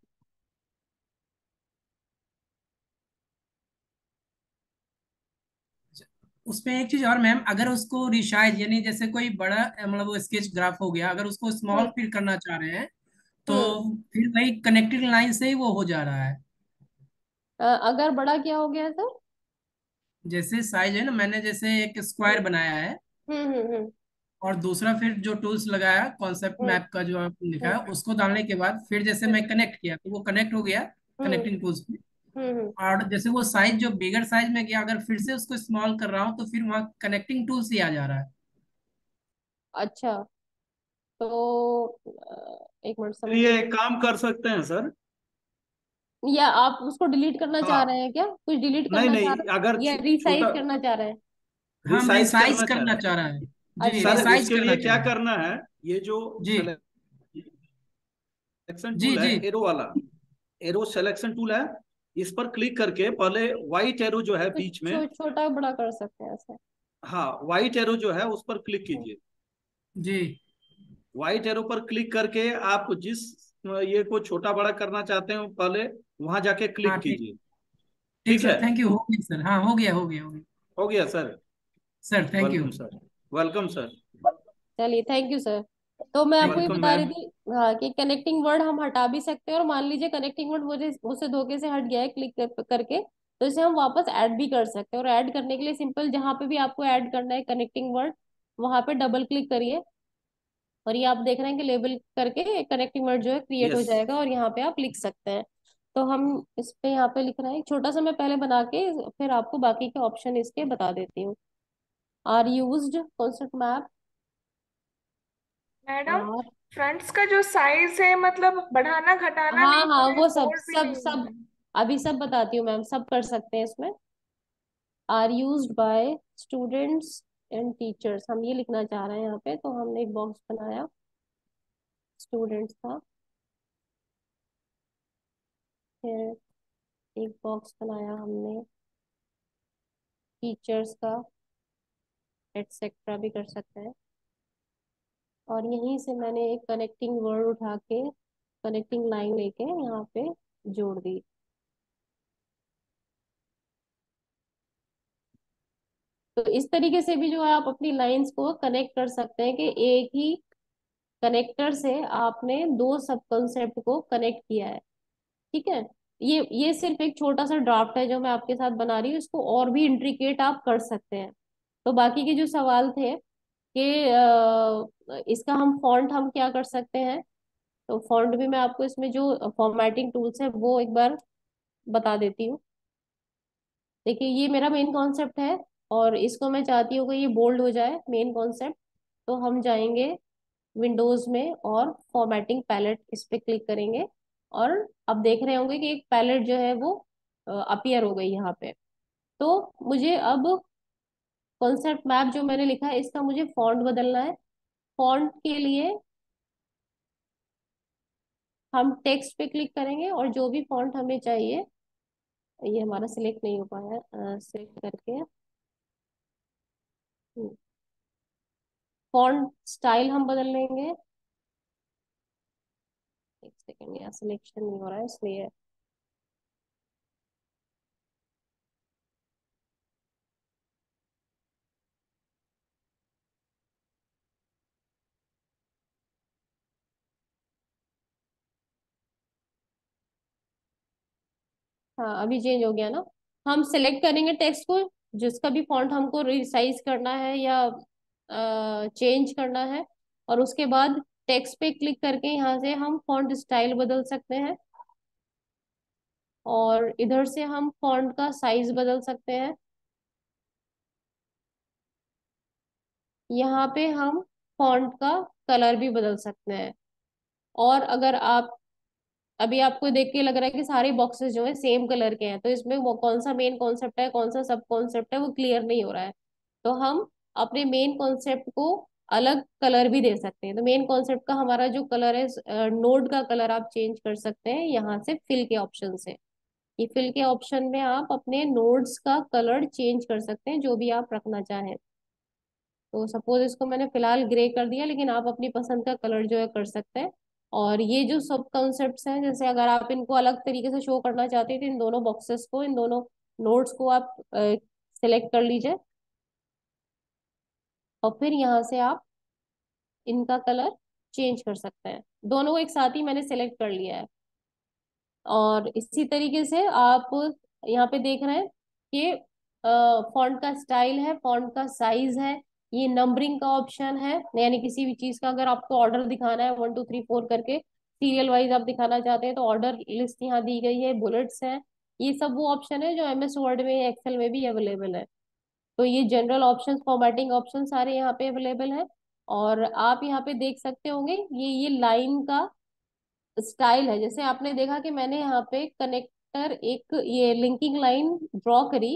उसमें एक चीज और मैम, अगर उसको रिसाइज यानी जैसे कोई बड़ा अ, मतलब वो स्केच ग्राफ हो गया, अगर उसको स्मॉल हम्म फिल करना चाह रहे हैं तो हम्म फिर वही कनेक्टिंग लाइन से ही वो हो जा रहा है। अ, अगर बड़ा क्या हो गया सर? जैसे साइज है ना, मैंने जैसे एक स्क्वायर हम्म बनाया है हम्म हम्म और दूसरा फिर जो टूल्स लगाया कॉन्सेप्ट हम्म मैप का जो आपने लिखा हम्म है उसको डालने के बाद फिर जैसे हम्म मैं कनेक्ट किया तो वो कनेक्ट हो गया हम्म कनेक्टिंग टूल्स में। हम्म हम्म, हम्म, और जैसे वो साइज जो बिगर साइज में गया, अगर फिर से उसको स्मॉल कर रहा हूँ तो फिर वहाँ कनेक्टिंग टूल्स ही आ जा रहा है। अच्छा, तो अ, एक मिनट समझ चलिए नहीं एक काम कर सकते हैं सर। आई। या आप उसको डिलीट करना चाह रहे हाँ, हैं क्या, कुछ डिलीट नहीं करना चाह नहीं, रहे अगर हैं या छो, छोटा रिसाइज करना चाह रहे हैं? हम रिसाइज रिसाइज करना चाह करना रहे हैं। चाह रहा है। जी, अच्छा। सर रिसाइज उसके करना लिए चाह क्या रहा है। करना है, ये जो जी सिलेक्शन जी टूल है जी। एरो वाला, एरो सिलेक्शन टूल है, इस पर क्लिक करके पहले व्हाइट एरो जो है तो बीच में, छो, छोटा बड़ा कर सकते हैं ऐसे? हाँ व्हाइट एरो जो है उस पर क्लिक हम्म, कीजिए। जी व्हाइट एरो पर क्लिक करके आप जिस ये को छोटा बड़ा करना चाहते हैं पहले वहां जाके हाँ क्लिक ठीक। कीजिए। ठीक ठीक है, सर, थैंक यू, हो गया सर, हाँ हो गया हो गया हो गया। हो गया sir. Sir thank you. Welcome sir, welcome sir. चलिए थैंक यू सर। तो मैं आपको थैंक ये वेलकम बता रही मैम। थी, हाँ, कि कनेक्टिंग वर्ड हम हटा भी सकते हैं, और मान लीजिए कनेक्टिंग वर्ड मुझे मुझसे धोखे से हट गया है क्लिक कर, करके, तो इसे हम वापस ऐड भी कर सकते हैं। और ऐड करने के लिए सिंपल, जहाँ पे भी आपको ऐड करना है कनेक्टिंग वर्ड, वहां पे डबल क्लिक करिए, और ये आप देख रहे हैं कि लेबल करके कनेक्टिंग वर्ड जो है क्रिएट हो यस। जाएगा, और यहाँ पे आप लिख सकते हैं। तो हम इस पे यहाँ पे लिख रहे हैं, एक छोटा सा मैं पहले बना के फिर आपको बाकी के ऑप्शन इसके बता देती हूँ। Are used concept map. Madam, और फ्रंट्स का जो साइज है मतलब बढ़ाना घटाना हाँ नहीं हाँ, है, वो सब बोल्ड भी सब नहीं सब है। अभी सब बताती हूँ मैम, सब कर सकते हैं इसमें। Are used by students and teachers, हम ये लिखना चाह रहे हैं यहाँ पे, तो हमने एक बॉक्स बनाया स्टूडेंट्स का, फिर एक बॉक्स बनाया हमने टीचर्स का, एटसेट्रा भी कर सकते हैं। और यहीं से मैंने एक कनेक्टिंग वर्ड उठा के, कनेक्टिंग लाइन लेके यहाँ पे जोड़ दी। तो इस तरीके से भी जो है आप अपनी लाइंस को कनेक्ट कर सकते हैं, कि एक ही कनेक्टर से आपने दो सब कॉन्सेप्ट को कनेक्ट किया है। ठीक है, ये ये सिर्फ एक छोटा सा ड्राफ्ट है जो मैं आपके साथ बना रही हूँ, इसको और भी इंट्रिकेट आप कर सकते हैं। तो बाकी के जो सवाल थे कि अ, इसका हम फॉन्ट हम क्या कर सकते हैं, तो फॉन्ट भी मैं आपको इसमें जो फॉर्मेटिंग टूल्स है वो एक बार बता देती हूँ। देखिए, ये मेरा मेन कॉन्सेप्ट है, और इसको मैं चाहती हूँ कि ये बोल्ड हो जाए मेन कॉन्सेप्ट। तो हम जाएंगे विंडोज में और फॉर्मेटिंग पैलेट, इस पे क्लिक करेंगे, और अब देख रहे होंगे कि एक पैलेट जो है वो अपीयर हो गई यहाँ पे। तो मुझे अब कॉन्सेप्ट मैप जो मैंने लिखा है इसका मुझे फॉन्ट बदलना है। फॉन्ट के लिए हम टेक्स्ट पे क्लिक करेंगे, और जो भी फॉन्ट हमें चाहिए, ये हमारा सिलेक्ट नहीं हो पाया, सिलेक्ट करके फॉन्ट स्टाइल हम बदल लेंगे। एक सेकेंड, यहाँ सिलेक्शन नहीं हो रहा है इसलिए। हाँ, अभी चेंज हो गया ना। हम सिलेक्ट करेंगे टेक्स्ट को, जिसका भी फॉन्ट हमको रिसाइज करना है या चेंज करना है, और उसके बाद टेक्स्ट पे क्लिक करके यहाँ से हम फॉन्ट स्टाइल बदल सकते हैं, और इधर से हम फॉन्ट का साइज बदल सकते हैं। यहाँ पे हम फॉन्ट का कलर भी बदल सकते हैं। और अगर आप, अभी आपको देख के लग रहा है कि सारे बॉक्सेस जो है सेम कलर के हैं, तो इसमें वो कौन सा मेन कॉन्सेप्ट है कौन सा सब कॉन्सेप्ट है वो क्लियर नहीं हो रहा है। तो हम अपने मेन कॉन्सेप्ट को अलग कलर भी दे सकते हैं। तो मेन कॉन्सेप्ट का हमारा जो कलर है, नोड का कलर आप चेंज कर सकते हैं यहाँ से फिल के ऑप्शन से। ये फिल के ऑप्शन में आप अपने नोड्स का कलर चेंज कर सकते हैं, जो भी आप रखना चाहें। तो सपोज इसको मैंने फिलहाल ग्रे कर दिया, लेकिन आप अपनी पसंद का कलर जो है कर सकते हैं। और ये जो सब कॉन्सेप्ट्स हैं, जैसे अगर आप इनको अलग तरीके से शो करना चाहते हैं तो इन दोनों बॉक्सेस को, इन दोनों नोड्स को आप सिलेक्ट कर लीजिए, और फिर यहाँ से आप इनका कलर चेंज कर सकते हैं। दोनों को एक साथ ही मैंने सेलेक्ट कर लिया है। और इसी तरीके से आप यहाँ पे देख रहे हैं कि फॉन्ट का स्टाइल है, फॉन्ट का साइज है, ये नंबरिंग का ऑप्शन है, यानी किसी भी चीज का अगर आपको ऑर्डर दिखाना है वन टू थ्री फोर करके सीरियल वाइज आप दिखाना चाहते हैं तो ऑर्डर लिस्ट यहाँ दी गई है, बुलेट्स हैं। ये सब वो ऑप्शन है जो एमएस वर्ड में या एक्सेल में भी अवेलेबल है। तो ये जनरल ऑप्शंस, फॉर्मेटिंग ऑप्शन सारे यहाँ पे अवेलेबल है। और आप यहाँ पे देख सकते होंगे ये ये लाइन का स्टाइल है। जैसे आपने देखा कि मैंने यहाँ पे कनेक्टर, एक ये लिंकिंग लाइन ड्रॉ करी,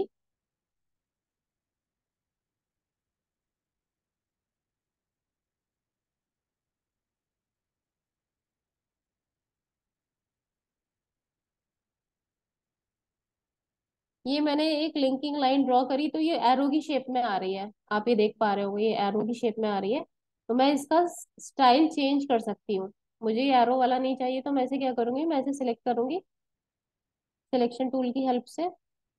ये मैंने एक लिंकिंग लाइन ड्रॉ करी तो ये एरो की शेप में आ रही है, आप ये देख पा रहे होंगे, ये एरो की शेप में आ रही है। तो मैं इसका स्टाइल चेंज कर सकती हूँ। मुझे ये एरो वाला नहीं चाहिए तो मैं इसे क्या करूंगी, मैं इसे सिलेक्ट करूंगी सिलेक्शन टूल की हेल्प से।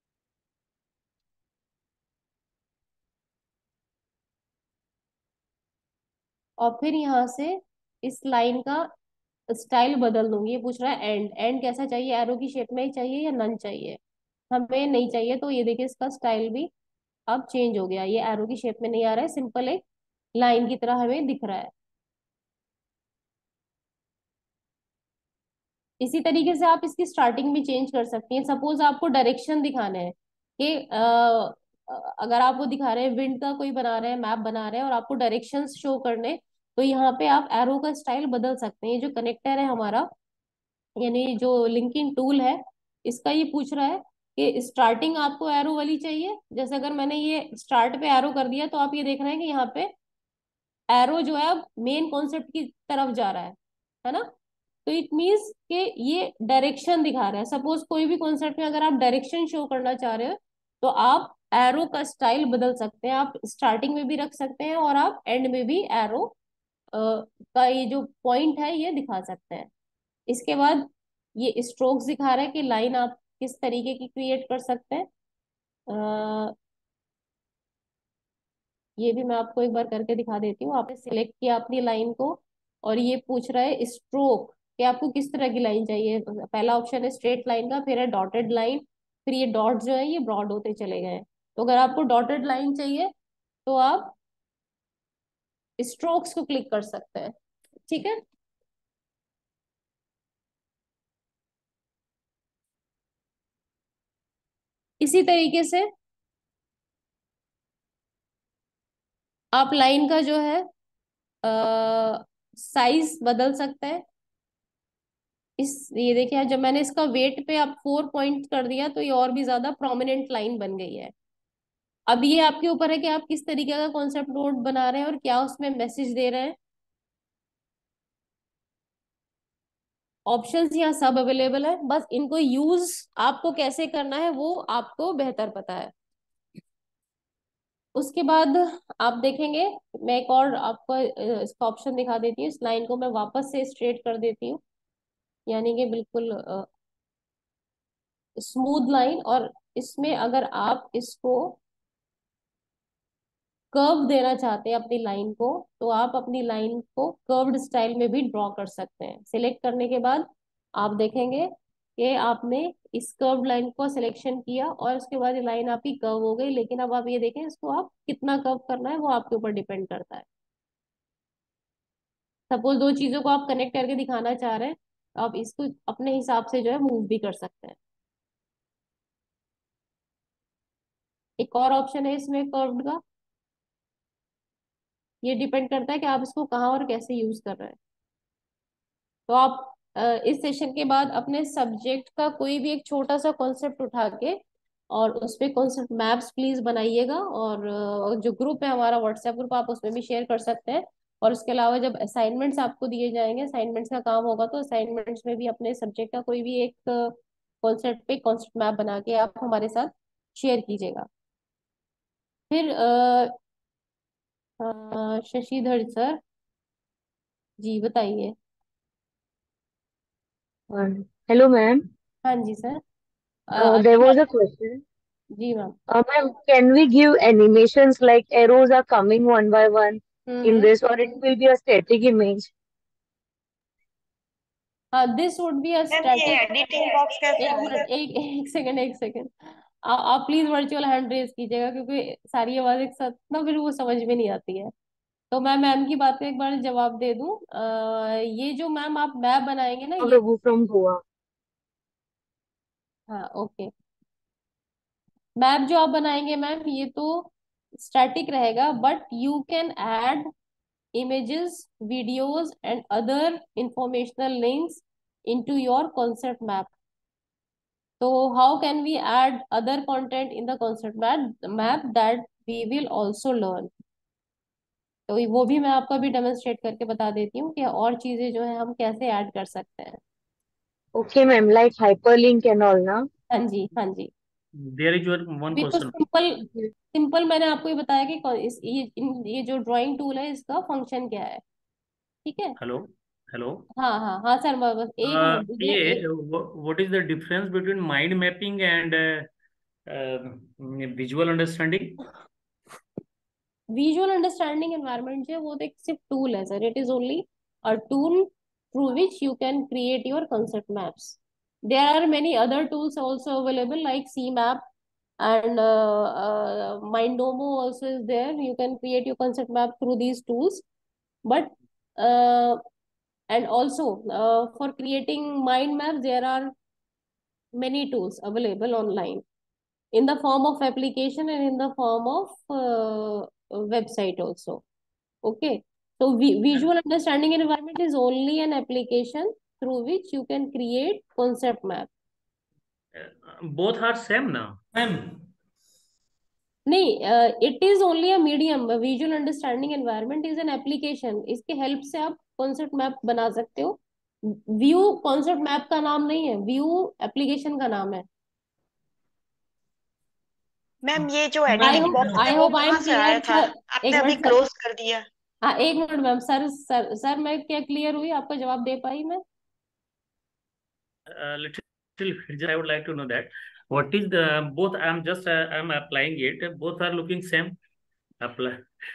और फिर यहाँ से इस लाइन का स्टाइल बदल दूंगी। ये पूछ रहा है एंड, एंड कैसा चाहिए, एरो की शेप में ही चाहिए या नन चाहिए। हमें नहीं चाहिए, तो ये देखिए इसका स्टाइल भी अब चेंज हो गया, ये एरो की शेप में नहीं आ रहा है, सिंपल एक लाइन की तरह हमें दिख रहा है। इसी तरीके से आप इसकी स्टार्टिंग भी चेंज कर सकती हैं। सपोज आपको डायरेक्शन दिखाने हैं कि अ, अगर आप वो दिखा रहे हैं, विंड का कोई बना रहे हैं, मैप बना रहे हैं और आपको डायरेक्शंस शो करने, तो यहाँ पे आप एरो का स्टाइल बदल सकते हैं। ये जो कनेक्टर है हमारा, यानी जो लिंकिंग टूल है, इसका ये पूछ रहा है कि स्टार्टिंग आपको एरो वाली चाहिए। जैसे अगर मैंने ये स्टार्ट पे एरो कर दिया तो आप ये देख रहे हैं कि यहाँ पे एरो जो है अब मेन कॉन्सेप्ट की तरफ जा रहा है है ना। तो इट मीन्स कि ये डायरेक्शन दिखा रहा है। सपोज कोई भी कॉन्सेप्ट में अगर आप डायरेक्शन शो करना चाह रहे हो तो आप एरो का स्टाइल बदल सकते हैं। आप स्टार्टिंग में भी रख सकते हैं और आप एंड में भी एरो का ये जो पॉइंट है ये दिखा सकते हैं। इसके बाद ये स्ट्रोक्स दिखा रहा है कि लाइन आप किस तरीके की क्रिएट कर सकते हैं। अ, ये भी मैं आपको एक बार करके दिखा देती हूँ। आपने सिलेक्ट किया अपनी लाइन को और ये पूछ रहा है स्ट्रोक कि आपको किस तरह की लाइन चाहिए। पहला ऑप्शन है स्ट्रेट लाइन का, फिर है डॉटेड लाइन, फिर ये डॉट जो है ये ब्रॉड होते चले गए हैं। तो अगर आपको डॉटेड लाइन चाहिए तो आप स्ट्रोक्स को क्लिक कर सकते हैं। ठीक है, इसी तरीके से आप लाइन का जो है साइज बदल सकते हैं। इस ये देखिए जब मैंने इसका वेट पे आप फोर पॉइंट कर दिया तो ये और भी ज्यादा प्रोमिनेंट लाइन बन गई है। अब ये आपके ऊपर है कि आप किस तरीके का कॉन्सेप्ट नोट बना रहे हैं और क्या उसमें मैसेज दे रहे हैं। ऑप्शंस यहाँ सब अवेलेबल है, बस इनको यूज आपको कैसे करना है वो आपको बेहतर पता है। उसके बाद आप देखेंगे, मैं एक और आपको अ, इसका ऑप्शन दिखा देती हूँ। इस लाइन को मैं वापस से स्ट्रेट कर देती हूँ, यानी कि बिल्कुल स्मूथ लाइन। और इसमें अगर आप इसको कर्व देना चाहते हैं अपनी लाइन को, तो आप अपनी लाइन को कर्व्ड स्टाइल में भी ड्रॉ कर सकते हैं। सिलेक्ट करने के बाद आप देखेंगे कि आपने इस कर्व लाइन को सिलेक्शन किया और उसके बाद ये लाइन आपकी कर्व हो गई। लेकिन अब आप ये देखें, इसको आप कितना कर्व करना है वो आपके ऊपर डिपेंड करता है। सपोज दो चीजों को आप कनेक्ट करके दिखाना चाह रहे हैं तो आप इसको अपने हिसाब से जो है मूव भी कर सकते हैं। एक और ऑप्शन है इसमें कर्व्ड का, ये डिपेंड करता है कि आप इसको कहाँ और कैसे यूज कर रहे हैं। तो आप अ, इस सेशन के बाद अपने सब्जेक्ट का कोई भी एक छोटा सा कॉन्सेप्ट उठा के और उस पे कॉन्सेप्ट मैप्स प्लीज बनाइएगा। और अ, जो ग्रुप है हमारा व्हाट्सएप ग्रुप, आप उसमें भी शेयर कर सकते हैं। और उसके अलावा जब असाइनमेंट्स आपको दिए जाएंगे, असाइनमेंट्स का काम होगा, तो असाइनमेंट्स में भी अपने सब्जेक्ट का कोई भी एक कॉन्सेप्ट पे कॉन्सेप्ट मैप बना के आप हमारे साथ शेयर कीजिएगा। फिर अ, अ, शशिधर सर, जी बताइए। हेलो मैम, हाँ जी sir. Uh, there was a question. जी ma'am. Ma'am, can we give animations like arrows are coming one by one in hmm this, or it will be a static image? हाँ, this would be a ma'am ये static. Editing box कैसा एक है? Minute, एक एक second, एक second. आप please virtual hand raise कीजिएगा, क्योंकि सारी आवाज एक साथ ना फिर वो समझ में नहीं आती है। तो मैं मैम की बात को एक बार जवाब दे दूं। अ, ये जो मैम आप मैप बनाएंगे ना, ये, Prabhu from Goa. हाँ ओके, मैप जो आप बनाएंगे मैम, ये तो स्टैटिक रहेगा, but you can add images, videos and other informational links into your concept map. So how can we add other content in the concept map map that we will also learn? तो वो भी मैं आपको भी demonstrate करके बता देती हूँ कि और चीजें जो है हम कैसे ऐड कर सकते हैं। Okay, ma'am, like hyperlink and all, na? हाँ जी, हाँ जी। देयर इज वन अभी तो क्वेश्चन। सिंपल सिंपल मैंने आपको ये बताया कि कौन- इस ये इन- ये जो ड्राइंग टूल है इसका फंक्शन क्या है। ठीक है। Hello hello. हाँ हाँ हाँ सर, मैं बस एक Uh, मिनट दीजिए। ये what is the difference between mind mapping and visual understanding? Visual understanding environment जो है वो तो एक सिर्फ टूल है sir. It is only a tool through which you can create your concept maps. There are many other tools also available like C map and uh, uh, Mindomo also is there. You can create your concept map through these tools. But uh, and also uh, for creating mind maps, there are many tools available online in the form of application and in the form of uh, website also. Okay. So vi- visual understanding environment is only an application through which you can create concept map. Both are same ना ma'am? नहीं, it is only a medium. Visual understanding environment is an application. इसके help से आप concept map बना सकते हो। View concept map का नाम नहीं है, व्यू एप्लीकेशन का नाम है। मैम ये जो आई एडिटिंग होप बॉक्स है आई वो होप आई एम कहाँ से आया क्लियर था? सर। एक आपने अभी मिनट सर। क्लोज कर दिया। हाँ एक minute ma'am. Sir sir sir मैं क्या क्लियर हुई, आपका जवाब दे पाई मैं? uh, little bit. I would like to know that what is the both. I'm just uh, I'm applying it. Both are looking same. Apply.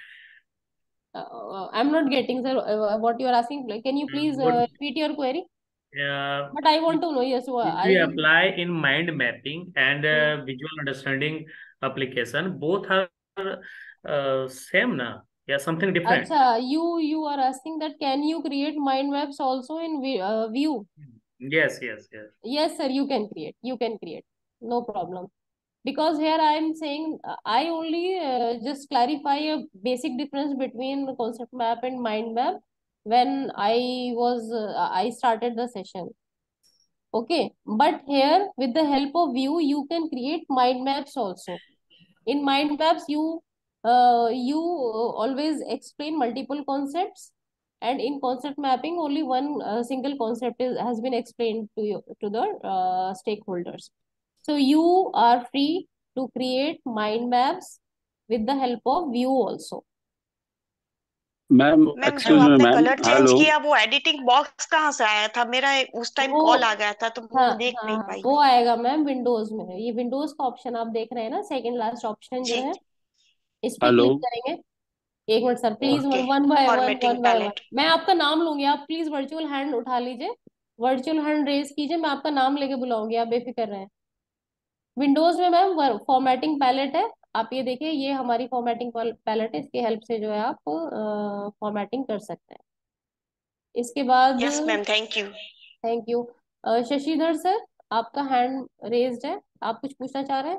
Uh, I'm not getting sir uh, what you are asking. Like, can you please What uh, repeat your query? uh, But I want to know. Yes, so if I we will. apply in mind mapping and Hmm. uh, visual understanding application, both are uh, same na? Yeah, something different. Acha, you you are asking that can you create mind maps also in vi- uh, view? Yes, yes, yes. Yes, sir. You can create. You can create. No problem. Because here I am saying uh, I only uh, just clarify a basic difference between the concept map and mind map when I was uh, I started the session. Okay, but here with the help of view you can create mind maps also. In mind maps you uh, you uh, always explain multiple concepts, and in concept mapping only one uh, single concept is, has been explained to you to the uh, stakeholders. So you are free to create mind maps with the help of view also. Ma'am ma'am जो excuse me आपने ma'am, colour change hello. किया वो editing box कहाँ से आया था? मेरा उस टाइम वो कॉल आ गया था तो हाँ मैं देख हाँ नहीं हाँ, पाई। वो आएगा मैम विंडोज में। ये विंडोज का ऑप्शन आप देख रहे हैं ना, सेकंड लास्ट ऑप्शन जो जी है, इस पे हेलो। क्लिक करेंगे। एक minute sir please, okay. One by one formatting one by one. Palette. मैं आपका नाम लूंगी, आप प्लीज वर्चुअल हैंड उठा लीजिए, वर्चुअल हैंड रेज कीजिए, मैं आपका नाम लेके बुलाऊंगी, आप बेफिक्र रहें। विंडोज में मैम फॉर्मेटिंग पैलेट है, आप ये देखिए, ये हमारी फॉर्मेटिंग पैलेट है, इसके हेल्प से जो है आप फॉर्मेटिंग कर सकते हैं। इसके बाद yes ma'am, thank you. Thank you. Shashidhar sir, आपका हैंड रेज्ड है, आप कुछ पूछना चाह रहे हैं?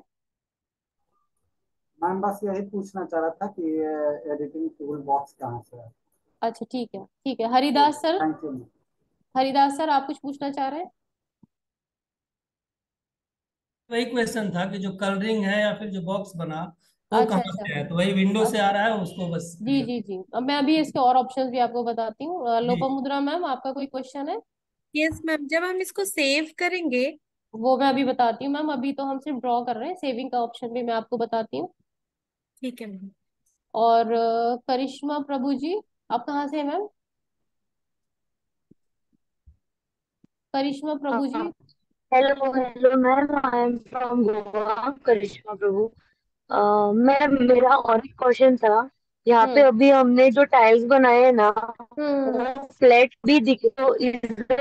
मैम बस यही पूछना चाह रहा था कि ये एडिटिंग टूल बॉक्स कहाँ से है। अच्छा ठीक है, ठीक है। Haridas sir, thank you. Haridas sir आप कुछ पूछना चाह रहे हैं? वही क्वेश्चन था कि जो कलरिंग है या फिर जो बॉक्स बना वो अच्छा कहाँ अच्छा से है, तो वही विंडो से अच्छा। आ रहा है, उसको बस जी क्लियर। जी जी, अब मैं अभी इसके और ऑप्शंस भी आपको बताती हूँ। अ, जी लोपामुद्रा मैम, आपका कोई क्वेश्चन है? यस मैम, जब हम इसको सेव करेंगे वो मैं अभी बताती हूँ मैम, अभी तो हम सिर्फ ड्रॉ कर रहे हैं, सेविंग का ऑप्शन भी मैं आपको बताती हूँ। ठीक है मैम। और अ, करिश्मा प्रभु जी, आप कहाँ से हैं ma'am? Karishma Prabhu ji. Hello hello ma'am, I am from Goa, Karishma Prabhu. अ, मैम मेरा और एक क्वेश्चन था। यहाँ पे हम्म अभी हमने जो टाइल्स बनाए हैं ना, हम्म वो फ्लैट भी दिखे, तो इज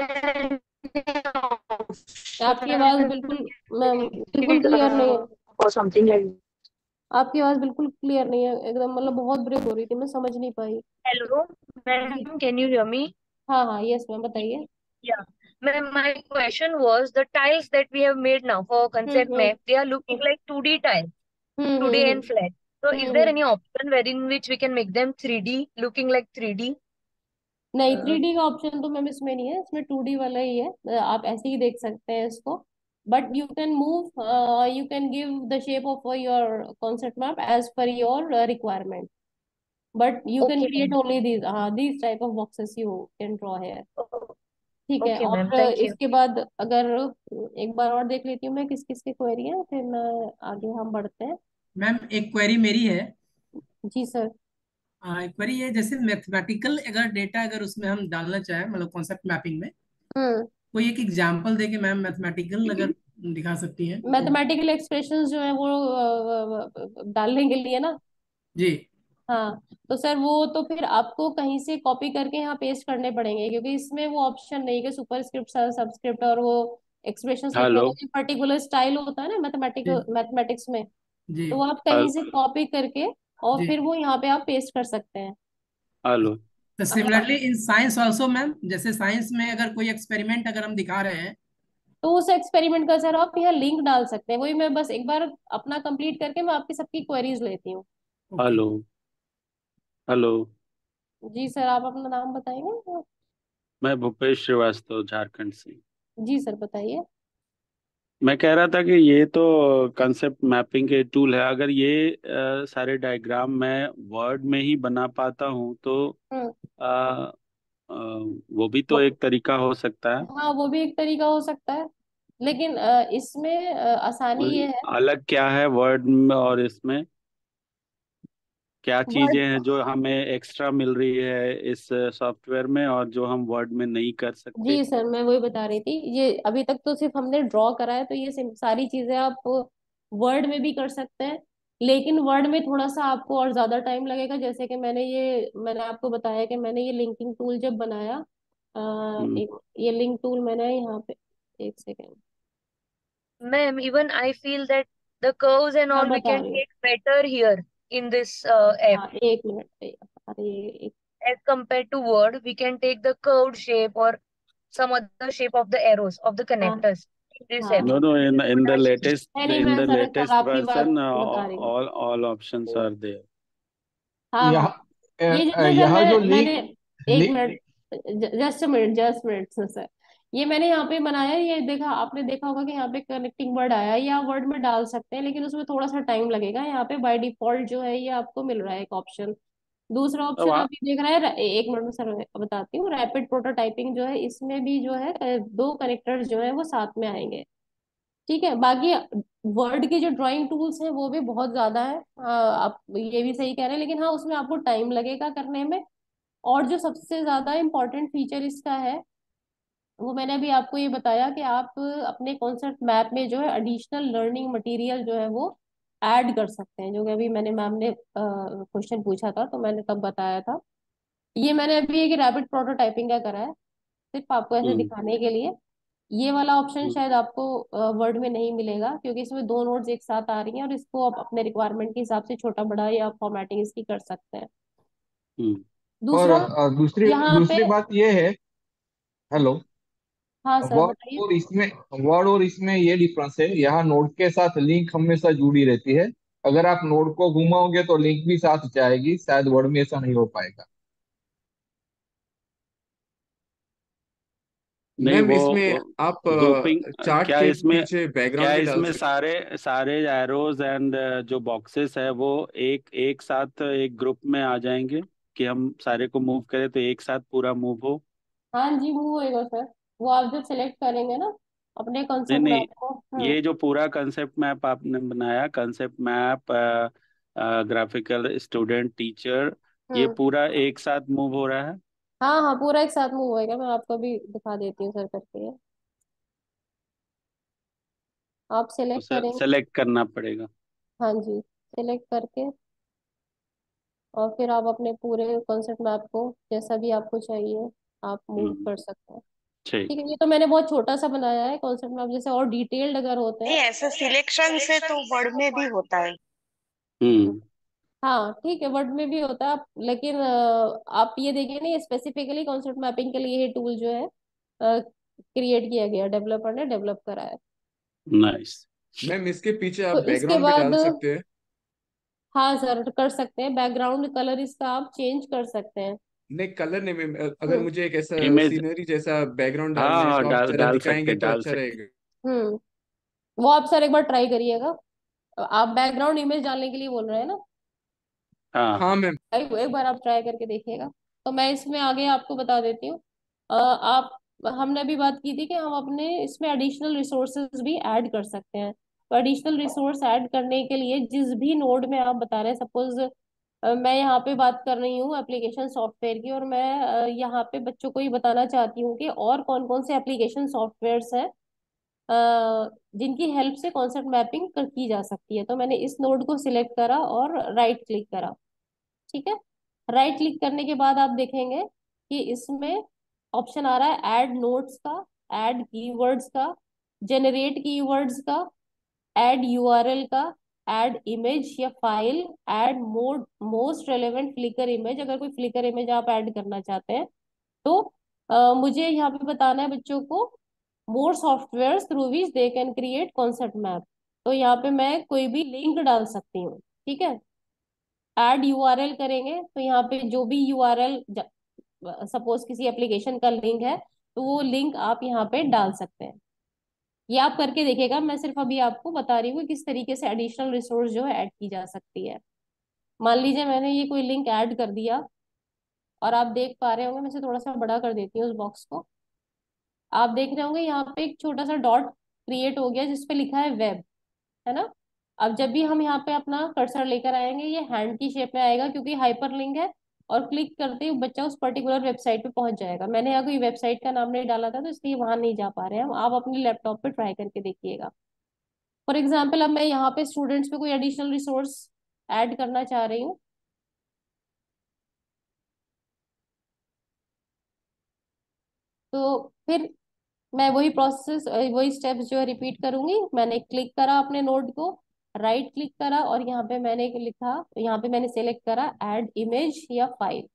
आपकी आवाज बिल्कुल मैम बिल्कुल क्लियर नहीं है। और समथिंग लाइक। आपकी आवाज बिल्कुल क्लियर नहीं है एकदम, मतलब बहुत ब्रेक हो रही थी, मैं समझ नहीं पाई। हेलो जी। Ma'am, can you hear me? हाँ हाँ, यस मैम, बताइए। Yeah. Ma'am, my question was the tiles that we have made now for hmm concept hmm map, they are looking like two D tiles, hmm two D hmm and flat. So is hmm there hmm. any option wherein which we can make them three D, looking like three D? नहीं, three Uh, D का option तो ma'am इसमें नहीं है, इसमें to D वाला ही है। अ, आप ऐसे ही देख सकते हैं इसको। But you can move, you can give the shape of your concept map as per your requirement, but you can okay, create ma'am. Only these, हाँ, these type of boxes you can draw here. Oh, ठीक है। okay, ma'am. और Thank you. इसके बाद अगर एक बार और देख लेती हूँ मैं किस किस की क्वेरी है, फिर मैं आगे हम बढ़ते हैं। मैम एक क्वेरी मेरी है। जी सर। क्वेरी ये, जैसे मैथमेटिकल अगर डेटा अगर उसमें हम डालना चाहें, मतलब कॉन्सेप्ट मैपिंग में, हम्म कोई एक एग्जांपल दे के मैम मैथमेटिकल अगर दिखा सकती हैं तो। मैथमेटिकल एक्सप्रेशंस जो है वो अ, अ, डालने के लिए ना। जी। हाँ, तो सर वो तो फिर आपको कहीं से कॉपी करके यहाँ पेस्ट करने पड़ेंगे, क्योंकि इसमें वो ऑप्शन नहीं कि सुपरस्क्रिप्ट सबस्क्रिप्ट और वो एक्सप्रेशंस लिखने हेलो। का जो पर्टिकुलर स्टाइल होता है ना जी। मैथमेटिकल मैथमेटिक्स में, जी। तो वो आप कहीं हेल- से कॉपी करके और जी। फिर वो यहाँ पे आप पेस्ट कर सकते हैं। हेलो। तो हाँ, similarly in science also ma'am, जैसे साइंस में अगर कोई एक्सपेरिमेंट अगर हम दिखा रहे हैं। तो उस एक्सपेरिमेंट का सर आप यहाँ लिंक डाल सकते हैं, वही मैं बस एक बार अपना कंप्लीट करके मैं आपकी सबकी क्वेरीज लेती हूँ। ओके। हेलो। हेलो। जी सर, आप अपना नाम बताएंगे? मैं भूपेश श्रीवास्तव, झारखंड से। जी सर, बताइए। मैं कह रहा था कि ये तो कंसेप्ट मैपिंग के टूल है, अगर ये अ, सारे डायग्राम मैं वर्ड में ही बना पाता हूँ तो हम्म अ, अ, वो भी तो वो एक तरीका हो सकता है। हाँ, वो भी एक तरीका हो सकता है, लेकिन अ, इसमें अ, आसानी ये है। अलग क्या है वर्ड में और इसमें, क्या चीजें वर्ड, हैं जो हमें एक्स्ट्रा मिल रही है इस सॉफ्टवेयर में और जो हम वर्ड में नहीं कर सकते? जी सर, मैं वही बता रही थी, ये अभी तक तो सिर्फ हमने ड्रॉ करा है, तो ये सिम- सारी चीजें आप वर्ड में भी कर सकते हैं, लेकिन वर्ड में थोड़ा सा आपको और ज्यादा टाइम लगेगा। जैसे कि मैंने ये मैंने आपको बताया कि मैंने ये लिंकिंग टूल जब बनाया, अ, हम्म। एक ये लिंक टूल मैंने यहाँ पे, एक second, Ma'am, even I feel that the curves and मैं all we बता can रही हूँ। take better here in this uh, app हाँ, एक मिनट पे, अरे एक, as compared to Word. We can take the curved shape or some other shape of the arrows of the हाँ connectors in this हाँ app. No, हाँ, no, in This is in what the I feel. latest नहीं नहीं, in मैं the sir sir latest आपकी बात version, uh, बता रही हूँ। all all options are there. हाँ हाँ, यह अ, ये जो अ, ना सर यह जो मैं मैंने, लिंक एक link minute, just minute just minute sir, ये मैंने यहाँ पे बनाया है, ये देखा आपने, देखा होगा कि यहाँ पे कनेक्टिंग वर्ड आया है, ये आप वर्ड में डाल सकते हैं, लेकिन उसमें थोड़ा सा टाइम लगेगा। यहाँ पे बाय डिफॉल्ट जो है ये आपको मिल रहा है एक ऑप्शन। दूसरा अब ऑप्शन आ- अभी देख रहा है, रा- एक मिनट में सर बताती हूँ, रैपिड प्रोटोटाइपिंग जो है, इसमें भी जो है अ, दो कनेक्टर्स जो है वो साथ में आएंगे। ठीक है, बाकी वर्ड की जो ड्राइंग टूल्स हैं वो भी बहुत ज्यादा है, अ, आप ये भी सही कह रहे हैं, लेकिन हाँ, उसमें आपको टाइम लगेगा करने में। और जो सबसे ज्यादा इम्पोर्टेंट फीचर इसका है, वो मैंने अभी आपको ये बताया कि आप अपने कॉन्सेप्ट मैप में जो है एडिशनल लर्निंग मटेरियल जो है वो ऐड कर सकते हैं, जो कि अभी मैंने मैम ने क्वेश्चन पूछा था तो मैंने तब बताया था। ये मैंने अभी एक रैपिड प्रोटोटाइपिंग का करा है, सिर्फ आपको ऐसे हम्म दिखाने के लिए। ये वाला ऑप्शन हम्म शायद आपको वर्ड में नहीं मिलेगा, क्योंकि इसमें दो नोट्स एक साथ आ रही हैं, और इसको आप अपने रिक्वायरमेंट के हिसाब से छोटा बड़ा या फॉर्मेटिंग इसकी कर सकते हैं। हम्म। और दूसरा, अ, दूसरी यहाँ पे, दूसरी बात यह है। हेलो। हाँ सर वर्ड बताइए। और इसमें वर्ड और इसमें ये डिफरेंस है, यहाँ नोड के साथ लिंक हमेशा जुड़ी रहती है। अगर आप नोड को घुमाओगे तो लिंक भी साथ जाएगी, शायद वर्ड में ऐसा नहीं हो पाएगा। नहीं, मैम वो इसमें आप ग्रुपिंग, चार्ट क्या के इसमें पीछे क्या बैकग्राउंड भी डाल इसमें सकते। सारे सारे एरोज एंड जो बॉक्सेस है वो एक एक साथ एक ग्रुप में आ जाएंगे कि हम सारे को मूव करें तो एक साथ पूरा मूव हो? हाँ जी, मूव होएगा सर, वो आप जब सेलेक्ट करेंगे ना, अपने नहीं कॉन्सेप्ट नहीं, मैप को। हम्म ये जो पूरा कंसेप्ट मैप आपने बनाया, concept map, graphical student teacher, ये हम्म पूरा एक साथ मूव हो रहा है? हाँ हाँ, पूरा एक साथ मूव होएगा। मैं आपको भी दिखा देती हूँ सर करके। आप तो सिलेक्ट करेंगे। सेलेक्ट करना पड़ेगा? हाँ जी, सिलेक्ट करके और फिर आप अपने पूरे कॉन्सेप्ट मैप को जैसा भी आपको चाहिए आप मूव हम्म। कर सकते हैं। ठीक। ठीक है, ये तो मैंने बहुत छोटा सा बनाया है कॉन्सेप्ट मैप। जैसे और डिटेल्ड अगर होते नहीं, हैं। ऐसे सिलेक्शन से तो वर्ड में भी होता है। हम्म। हाँ ठीक है, वर्ड में भी होता है आप, लेकिन अ, आप ये देखिए ना, ये स्पेसिफिकली कॉन्सेप्ट मैपिंग के लिए ये टूल जो है क्रिएट किया गया, डेवलपर ने डेवलप करा है। नाइस। मैम इसके पीछे आप तो इसके बैकग्राउंड भी बाद डाल सकते हैं। हाँ सर, कर सकते हैं। बैकग्राउंड कलर इसका आप चेंज कर सकते हैं। नहीं कलर नहीं मैम, अगर हम्म मुझे एक ऐसा इमेज, सीनरी जैसा बैकग्राउंड हाँ डालना है हाँ, तो आप डाल जरा डाल सकते दिखाएंगे तो डाल अच्छा सकते। रहेगा। हम्म वो आप सर एक बार ट्राई करिएगा। आप बैकग्राउंड इमेज डालने के लिए बोल रहे हैं ना? हाँ हाँ हाँ। मैम। एक, एक बार आप ट्राई करके देखिएगा। तो मैं इसमें आगे आपको बता देती हूँ। अ, आप हमने अभी बात की थी कि हम अपने इसमें एडिशनल रिसोर्सेज भी ऐड कर सकते हैं। तो एडिशनल रिसोर्स ऐड करने के लिए जिस भी नोड में आप बता रहे हैं, सपोज मैं यहाँ पे बात कर रही हूँ एप्लीकेशन सॉफ्टवेयर की, और मैं अ, यहाँ पे बच्चों को ये बताना चाहती हूँ कि और कौन कौन से एप्लीकेशन सॉफ्टवेयर्स हैं अ, जिनकी हेल्प से कॉन्सेप्ट मैपिंग कर की जा सकती है। तो मैंने इस नोड को सिलेक्ट करा और राइट क्लिक करा। ठीक है, राइट क्लिक करने के बाद आप देखेंगे कि इसमें ऑप्शन आ रहा है ऐड नोट्स का, ऐड कीवर्ड्स का, जनरेट कीवर्ड्स का, ऐड यूआरएल का, ऐड इमेज या file, add mode most relevant Flickr image. अगर कोई फ्लिकर इमेज आप ऐड करना चाहते हैं तो अ, मुझे यहाँ पे बताना है बच्चों को more software through which they can create concept map. तो यहाँ पे मैं कोई भी लिंक डाल सकती हूँ। ठीक है, ऐड यूआरएल करेंगे तो यहाँ पे जो भी यूआरएल, सपोज किसी एप्लीकेशन का लिंक है तो वो लिंक आप यहाँ पे डाल सकते हैं। ये आप करके देखिएगा। मैं सिर्फ अभी आपको बता रही हूँ किस तरीके से एडिशनल रिसोर्स जो है ऐड की जा सकती है। मान लीजिए मैंने ये कोई लिंक ऐड कर दिया और आप देख पा रहे होंगे, मैं इसे थोड़ा सा बड़ा कर देती हूँ उस बॉक्स को। आप देख रहे होंगे यहाँ पे एक छोटा सा डॉट क्रिएट हो गया जिसपे लिखा है वेब, है ना? अब जब भी हम यहाँ पे अपना कर्सर लेकर आएंगे ये हैंड की शेप में आएगा क्योंकि हाइपर लिंक है, और क्लिक करते ही बच्चा उस पर्टिकुलर वेबसाइट पे पहुंच जाएगा। मैंने यहाँ कोई वेबसाइट का नाम नहीं डाला था तो इसलिए वहां नहीं जा पा रहे हैं हम। आप अपने लैपटॉप पे ट्राई करके देखिएगा। फॉर एग्जाम्पल अब मैं यहाँ पे स्टूडेंट्स पे कोई एडिशनल रिसोर्स ऐड करना चाह रही हूँ। तो फिर मैं वही प्रोसेस, वही स्टेप्स जो है रिपीट करूंगी। मैंने क्लिक करा अपने नोड को, राइट क्लिक करा और यहाँ पे मैंने लिखा, यहाँ पे मैंने सेलेक्ट करा ऐड इमेज या फाइल।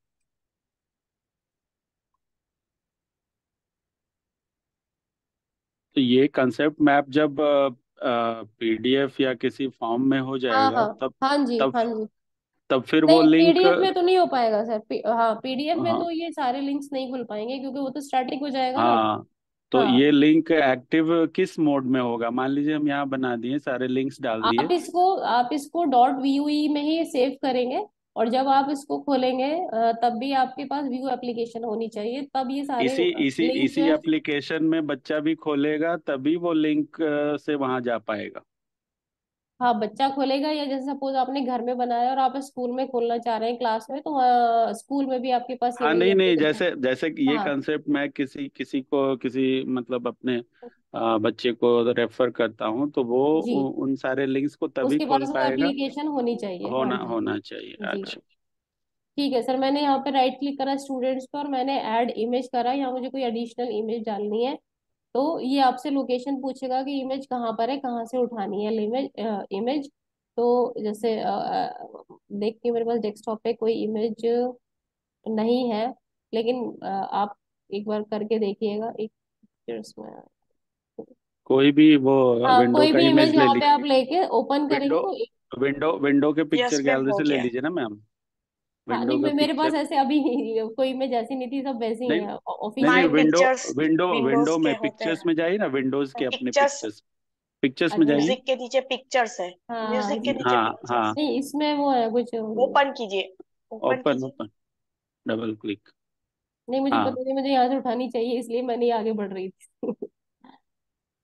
तो ये कंसेप्ट मैप जब पीडीएफ या किसी फॉर्म में हो हाँ जाएगा हाँ तब हाँ जी तब हाँ जी। तब फिर वो नहीं, लिंक। पीडीएफ में तो नहीं हो पाएगा सर। पी, हाँ, पीडीएफ में हाँ तो ये सारे लिंक्स नहीं खुल पाएंगे क्योंकि वो तो स्टैटिक हो जाएगा ना। हाँ, तो हाँ, ये लिंक एक्टिव किस मोड में होगा? मान लीजिए हम यहाँ बना दिए, सारे लिंक्स डाल आप दिए। इसको आप इसको डॉट वी में ही सेव करेंगे, और जब आप इसको खोलेंगे अ, तब भी आपके पास व्यू एप्लीकेशन होनी चाहिए, तब ये सारे इसी इसी लिंक जो इसी है। एप्लीकेशन में बच्चा भी खोलेगा तभी वो लिंक से वहां जा पाएगा। हाँ, बच्चा खोलेगा, या जैसे सपोज आपने घर में बनाया और आप स्कूल में खोलना चाह रहे हैं क्लास में, तो वहाँ स्कूल में भी आपके पास ये हाँ, वही नहीं नहीं, एप्लीकेशन। जैसे जैसे कि ये हाँ कंसेप्ट मैं किसी किसी को किसी मतलब अपने अ, बच्चे को रेफर करता हूँ तो वो जी, उ, उन सारे लिंक्स को तभी उसके खोल पास वो पाएगा। एप्लीकेशन होनी चाहिए। हाँ होना जी। होना चाहिए। जी अच्छा। ठीक है सर, मैंने यहाँ पे राइट क्लिक करा स्टूडेंट्स पर, मैंने ऐड इमेज करा। यहाँ मुझे कोई एडिशनल इमेज डालनी है तो ये आपसे लोकेशन पूछेगा कि इमेज कहाँ पर है, कहाँ से उठानी है इमेज। इमेज तो जैसे अ, अ, देखिए मेरे पास डेस्कटॉप पे कोई इमेज नहीं है, लेकिन अ, आप एक बार करके देखिएगा एक pictures में। कोई भी वो हाँ, विंडो कोई का भी इमेज इमेज ले यहाँ ली। पे आप लेके ओपन करेंगे विंडो तो एक। विंडो विंडो के पिक्चर यस मैम, गैलरी हो से ले गया। लीजिए ना मैम। हाँ विंडो नहीं, के मे- मेरे पास पिक्चर। ऐसे अभी कोई इमेज ऐसी नहीं थी, सब वैसी ही नहीं है नहीं नहीं, my official. Window pictures window windows window के में होते पिक्चर्स हैं। में जाइए ना, विंडोज के अपने पिक्चर्स, पिक्चर्स, पिक्चर्स में अच्छा। जाइए। म्यूजिक के नीचे पिक्चर्स है। हाँ हाँ, म्यूजिक के इस- नीचे हाँ हाँ, पिक्चर्स। नहीं इसमें वो है कुछ। ओपन कीजिए, ओपन ओपन कीजिए। Open, double click. नहीं, मुझे हाँ पता नहीं, मुझे यहाँ से उठानी चाहिए इसलिए मैं नहीं आगे बढ़ रही थी।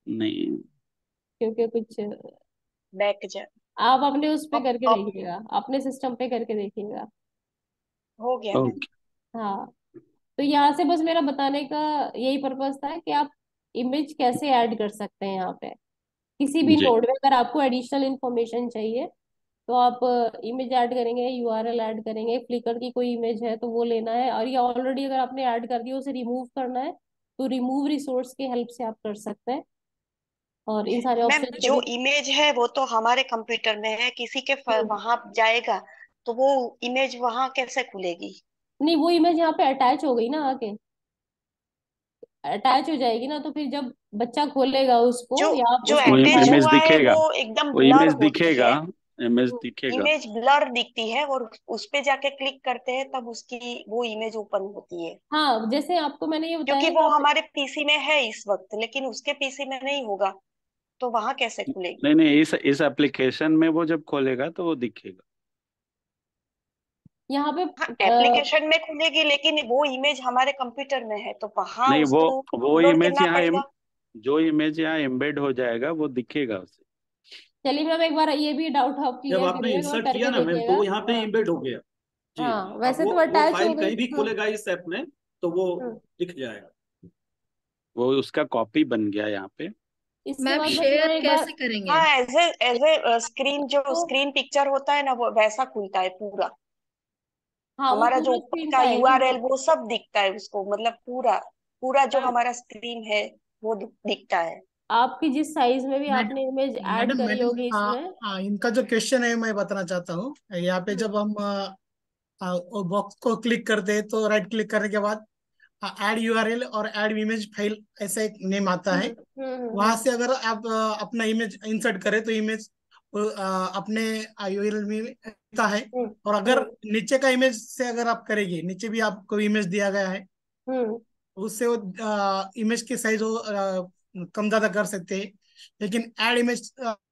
नहीं। क्योंकि कुछ बैक जा आप अपने उस पे अब करके अब देखिएगा, अपने सिस्टम पे करके देखिएगा। हो गया मैम। ओके। हाँ, तो यहाँ से बस मेरा बताने का यही पर्पस था कि आप इमेज कैसे ऐड कर सकते हैं यहाँ पे किसी भी जी। नोड में। अगर आपको एडिशनल इंफॉर्मेशन चाहिए तो आप इमेज ऐड करेंगे, यूआरएल ऐड करेंगे, फ्लिकर की कोई इमेज है तो वो लेना है, और ये ऑलरेडी अगर आपने ऐड कर दिया उसे रिमूव करना है तो रिमूव रिसोर्स की हेल्प से आप कर सकते हैं। और इन सारे मैम ऑप्शन को जो भी इमेज है वो तो हमारे कंप्यूटर में है, किसी के हम्म, वहां जाएगा तो वो इमेज वहां कैसे खुलेगी? नहीं वो इमेज यहाँ पे अटैच हो गई ना, आके अटैच हो जाएगी ना, तो फिर जब बच्चा खोलेगा उसको जो या आप जो उसका वो अटैच यूआरएल इमेज हुआ है दिखेगा, वो एकदम वो ब्लर इमेज होती दिखेगा, है। इमेज दिखेगा। इमेज ब्लर दिखती है और उस पे जाके क्लिक करते हैं तब उसकी वो इमेज ओपन होती है। हाँ, जैसे आपको मैंने ये बताया क्योंकि ना कि वो आप हमारे पीसी में है इस वक्त, लेकिन उसके पीसी में नहीं होगा, तो वहां कैसे खुलेगी? नहीं नहीं, इस इस एप्लीकेशन में वो जब खोलेगा तो वो दिखेगा। यहाँ पे हाँ, अ, एप्लीकेशन में खुलेगी लेकिन वो इमेज हमारे कंप्यूटर में है तो वहां नहीं, वो उसको वो अपलोड इमेज करना यहाँ em- पड़ेगा। जो इमेज यहाँ एम्बेड हो जाएगा वो दिखेगा उसे। चलिए मैम, एक बार ये भी डाउट आप जब क्लियर आपने करिए, एक बार इंसर्ट किया करके ना मैम तो देखिएगा। वो यहाँ पे हाँ इम्बेड हो गया। जी। हाँ, अब वैसे वो तो वो अटैच हो फाइल गई। कहीं भी हम्म खोलेगा इस ऐप में तो वो हम्म। दिख जाएगा। वो उसका कॉपी बन गया यहाँ पे। इसके मैम बाद बस मैं शेयर एक बार कैसे करेंगे? हाँ, as a as a screen, जो तो स्क्रीन पिक्चर होता है ना वो वैसा खुलता है पूरा। हाँ, वो हमारा जो पूरा ऊपर स्क्रीन का पे आएगा यूआरएल वो। वो सब दिखता है उसको, मतलब पूरा पूरा जो मैम, हमारा स्क्रीन है वो दि- दिखता है। आपकी जिस साइज में भी मैड, आपने इमेज ऐड मैडम करी मैडम होगी आ, इसमें। आ, इनका जो क्वेश्चन है मैं बताना चाहता हूँ। यहाँ पे हम्म जब हम बॉक्स को क्लिक करते हैं तो राइट क्लिक करने के बाद ऐड यूआरएल और ऐड इमेज फाइल ऐसा एक नेम आता हम्म है। हम्म हम्म वहां हम्म, से अगर आप आ, अपना इमेज इंसर्ट करें तो इमेज अपने यूआरएल में रहता है। हम्म, और अगर हम्म, नीचे का इमेज से अगर आप करेंगे, नीचे भी आपको इमेज दिया गया है, हम्म। उससे वो इमेज की साइज वो आ, कम ज्यादा कर सकते हैं। लेकिन ऐड इमेज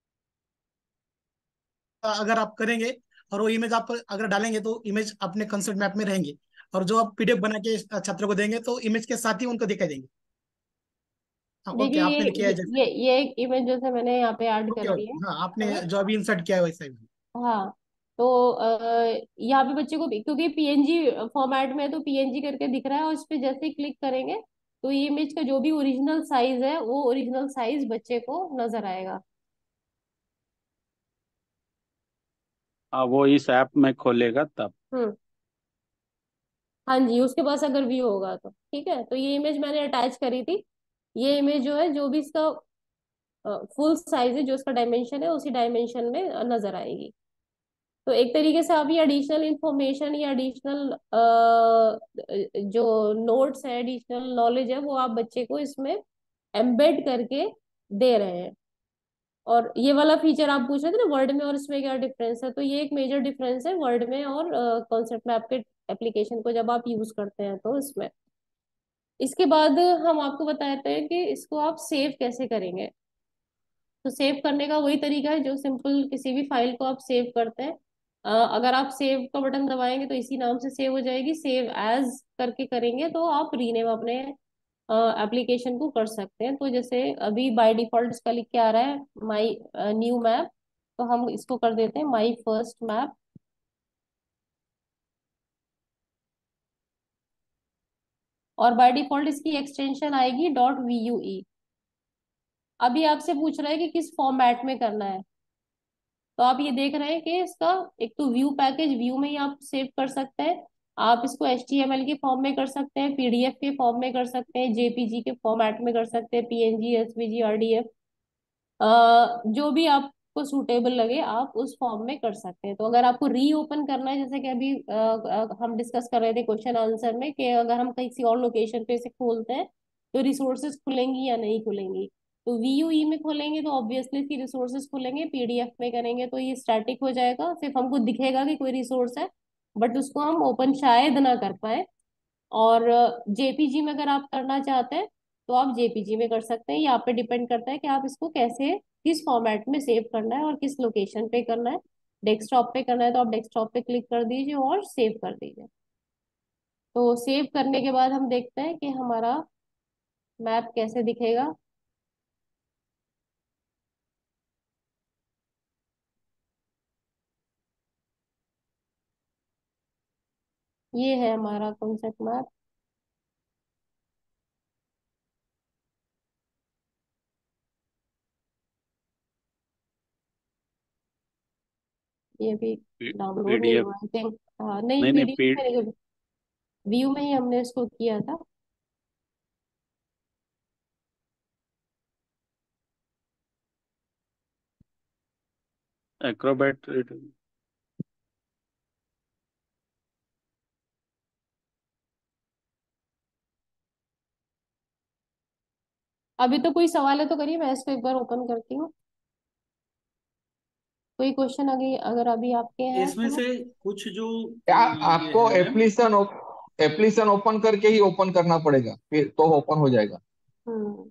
अगर आप करेंगे और वो इमेज आप अगर डालेंगे तो इमेज अपने कंसर्ट मैप में रहेंगे। और जो आप पीडीएफ बना के छात्र को देंगे तो इमेज के साथ ही उनको दिखाई देंगे। हाँ, ओके देखिए आपने लिखा है ये जैसे। ये ये एक इमेज जैसे मैंने यहाँ पे ऐड ओके कर दी है। ओके, हाँ आपने है ना? जो अभी इंसर्ट किया है वैसा ही। हाँ, तो अ, यहाँ पे बच्चे को भी- क्योंकि पीएनजी फॉर्मेट में है तो पीएनजी करके दिख रहा है, और इस पे जैसे ही क्लिक करेंगे तो ये इमेज का जो भी ओरिजिनल साइज है वो ओरिजिनल साइज बच्चे को नजर आएगा। हाँ, वो इस ऐप में खोलेगा तब। हम्म। हाँ जी, उसके पास अगर व्यू होगा तो ठीक है। तो ये इमेज मैंने अटैच करी थी। ये इमेज जो है, जो भी इसका फुल साइज है, जो इसका डायमेंशन है उसी डायमेंशन में अ, नजर आएगी। तो एक तरीके से आप ये एडिशनल इंफॉर्मेशन या एडिशनल जो नोट्स है, एडिशनल नॉलेज है, वो आप बच्चे को इसमें एम्बेड करके दे रहे हैं। और ये वाला फीचर आप पूछ रहे थे ना, वर्ड में और इसमें क्या डिफरेंस है, तो ये एक मेजर डिफरेंस है वर्ड में और कॉन्सेप्ट मैप के एप्लीकेशन को जब आप यूज करते हैं तो इसमें। इसके बाद हम आपको बताते हैं कि इसको आप सेव कैसे करेंगे। तो सेव करने का वही तरीका है जो सिंपल किसी भी फाइल को आप सेव करते हैं। अ, अगर आप सेव का बटन दबाएंगे तो इसी नाम से सेव हो जाएगी। सेव एज करके करेंगे तो आप रीनेम अपने एप्लीकेशन को कर सकते हैं। तो जैसे अभी बाय डिफॉल्ट इसका लिख के आ रहा है माई न्यू मैप, तो हम इसको कर देते हैं माई फर्स्ट मैप। और बाय डिफॉल्ट इसकी एक्सटेंशन आएगी डॉट वी यू ई। अभी आपसे पूछ रहा है कि किस फॉर्मेट में करना है, तो आप ये देख रहे हैं कि इसका एक तो व्यू पैकेज, व्यू में ही आप सेव कर सकते हैं। आप इसको एच टी एम एल के फॉर्म में कर सकते हैं, पीडीएफ के फॉर्म में कर सकते हैं, जेपीजी के फॉर्मेट में कर सकते हैं, पीएनजी, एसवीजी, आरडीएफ, जो भी आपको सूटेबल लगे आप उस फॉर्म में कर सकते हैं। तो अगर आपको रीओपन करना है, जैसे कि अभी अ, अ, हम डिस्कस कर रहे थे क्वेश्चन आंसर में कि अगर हम किसी और लोकेशन पे से खोलते हैं तो रिसोर्सेज खुलेंगी या नहीं खुलेंगी। तो वीयूई में खोलेंगे तो ऑब्वियसली इसकी रिसोर्सेज खुलेंगे, पीडीएफ में करेंगे तो ये स्टैटिक हो जाएगा, सिर्फ हमको दिखेगा कि कोई रिसोर्स है बट उसको हम ओपन शायद ना कर पाए। और जेपीजी में अगर आप करना चाहते हैं तो आप जेपीजी में कर सकते हैं। ये आप पे डिपेंड करता है कि आप इसको कैसे, किस फॉर्मेट में सेव करना है और किस लोकेशन पे करना है। डेस्कटॉप पे करना है तो आप डेस्कटॉप पे क्लिक कर दीजिए और सेव कर दीजिए। तो सेव करने के बाद हम देखते हैं कि हमारा मैप कैसे दिखेगा। ये है हमारा कॉन्सेप्ट मैप। ये भी डाउनलोड नहीं पीडीएफ हुआ आई थिंक। हाँ नहीं, नहीं नहीं पीडीएफ पी में नहीं, व्यू में ही हमने इसको किया था। एक्रोबैट। अभी तो कोई सवाल है तो करिए, मैं इसको एक बार ओपन करती हूँ। कोई क्वेश्चन अभी अगर अभी आपके हैं इसमें तो। से कुछ जो क्या अ, ये आपको है मैम, एप्लीकेशन एप्लीकेशन ओपन करके ही ओपन करना पड़ेगा, फिर तो ओपन हो जाएगा। हम्म।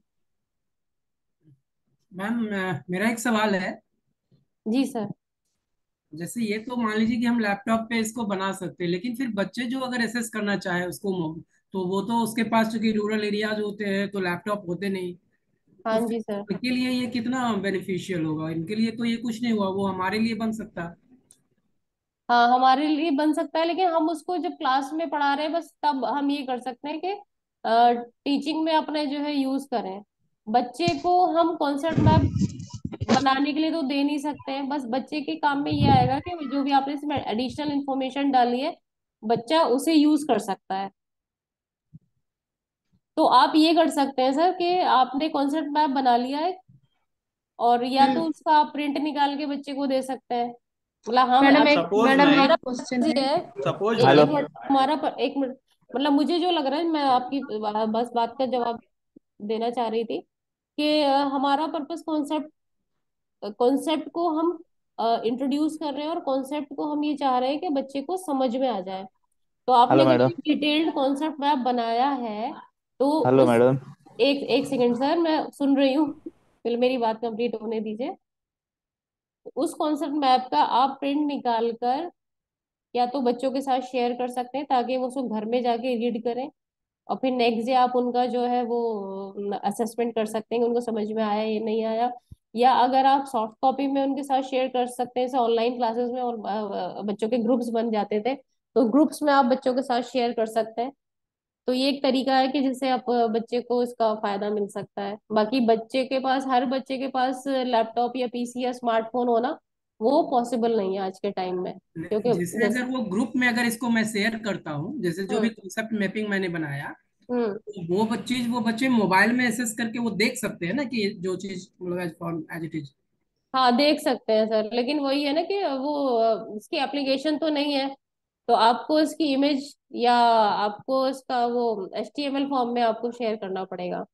मैम अ, मेरा एक सवाल है। जी सर। जैसे ये तो मान लीजिए कि हम लैपटॉप पे इसको बना सकते हैं, लेकिन फिर बच्चे जो अगर एसेस करना चाहे उसको मो- तो वो तो उसके पास चूंकि रूरल एरियाज होते हैं तो लैपटॉप होते नहीं। हाँ तो फिर जी सर। उनके लिए ये कितना बेनिफिशियल होगा? इनके लिए तो ये कुछ नहीं हुआ, वो हमारे लिए बन सकता है। हाँ हमारे लिए बन सकता है, लेकिन हम उसको जब क्लास में पढ़ा रहे हैं बस तब हम ये कर सकते हैं कि टीचिंग में अपने जो है यूज करें। बच्चे को हम कॉन्सेप्ट मैप बनाने के लिए तो दे नहीं सकते हैं। बस बच्चे के काम में ये आएगा कि जो भी आपने इसमें एडिशनल इंफॉर्मेशन डाली है बच्चा उसे यूज कर सकता है। तो आप ये कर सकते हैं सर कि आपने कॉन्सेप्ट मैप बना लिया है, और या तो उसका आप प्रिंट निकाल के बच्चे को दे सकते हैं। मतलब हम मैडम अब एक सपोज मैडम मैम, हमारा एक क्वेश्चन ये है। है। Suppose a, hello. एक मिनट हमारा पर, एक मिनट। मतलब मुझे जो लग रहा है, मैं आपकी बस बात का जवाब देना चाह रही थी कि अ, हमारा पर्पस कॉन्सेप्ट कॉन्सेप्ट को हम इंट्रोड्यूस कर रहे हैं, और कॉन्सेप्ट को हम ये चाह रहे हैं कि बच्चे को समझ में आ जाए। तो आपने हेलो अगर मैडम। कोई डिटेल्ड कॉन्सेप्ट मैप बनाया है तो हेलो उस मैडम। एक एक सेकंड सर, मैं सुन रही हूँ, पहले मेरी बात कंप्लीट होने दीजिए। उस कॉन्सेप्ट मैप का आप प्रिंट निकाल कर या तो बच्चों के साथ शेयर कर सकते हैं ताकि वो उसको घर में जाके रीड करें, और फिर नेक्स्ट डे आप उनका जो है वो असेसमेंट कर सकते हैं कि उनको समझ में आया या नहीं आया। या अगर आप सॉफ्ट कॉपी में उनके साथ शेयर कर सकते हैं, जैसे ऑनलाइन क्लासेस में और अ, अ, बच्चों के ग्रुप्स बन जाते थे, तो ग्रुप्स में आप बच्चों के साथ शेयर कर सकते हैं। तो ये एक तरीका है कि जिससे आप अ, बच्चे को इसका फायदा मिल सकता है। बाकी बच्चे के पास, हर बच्चे के पास लैपटॉप या पीसी या स्मार्टफोन होना वो पॉसिबल नहीं है आज के टाइम में, क्योंकि जैसे जैसे। अगर वो ग्रुप में अगर इसको मैं शेयर करता हूँ, जैसे जो हम्म। भी कॉन्सेप्ट मैपिंग मैंने बनाया, हम्म। तो वो बच्चे वो बच्चे मोबाइल में एसेस करके वो देख सकते हैं ना कि जो चीज मतलब एज इट इज। हाँ देख सकते हैं सर, लेकिन वही है ना कि वो अ, इसकी एप्लीकेशन तो नहीं है, तो आपको इसकी इमेज या आपको इसका वो एचटीएमएल फॉर्म में आपको शेयर करना पड़ेगा।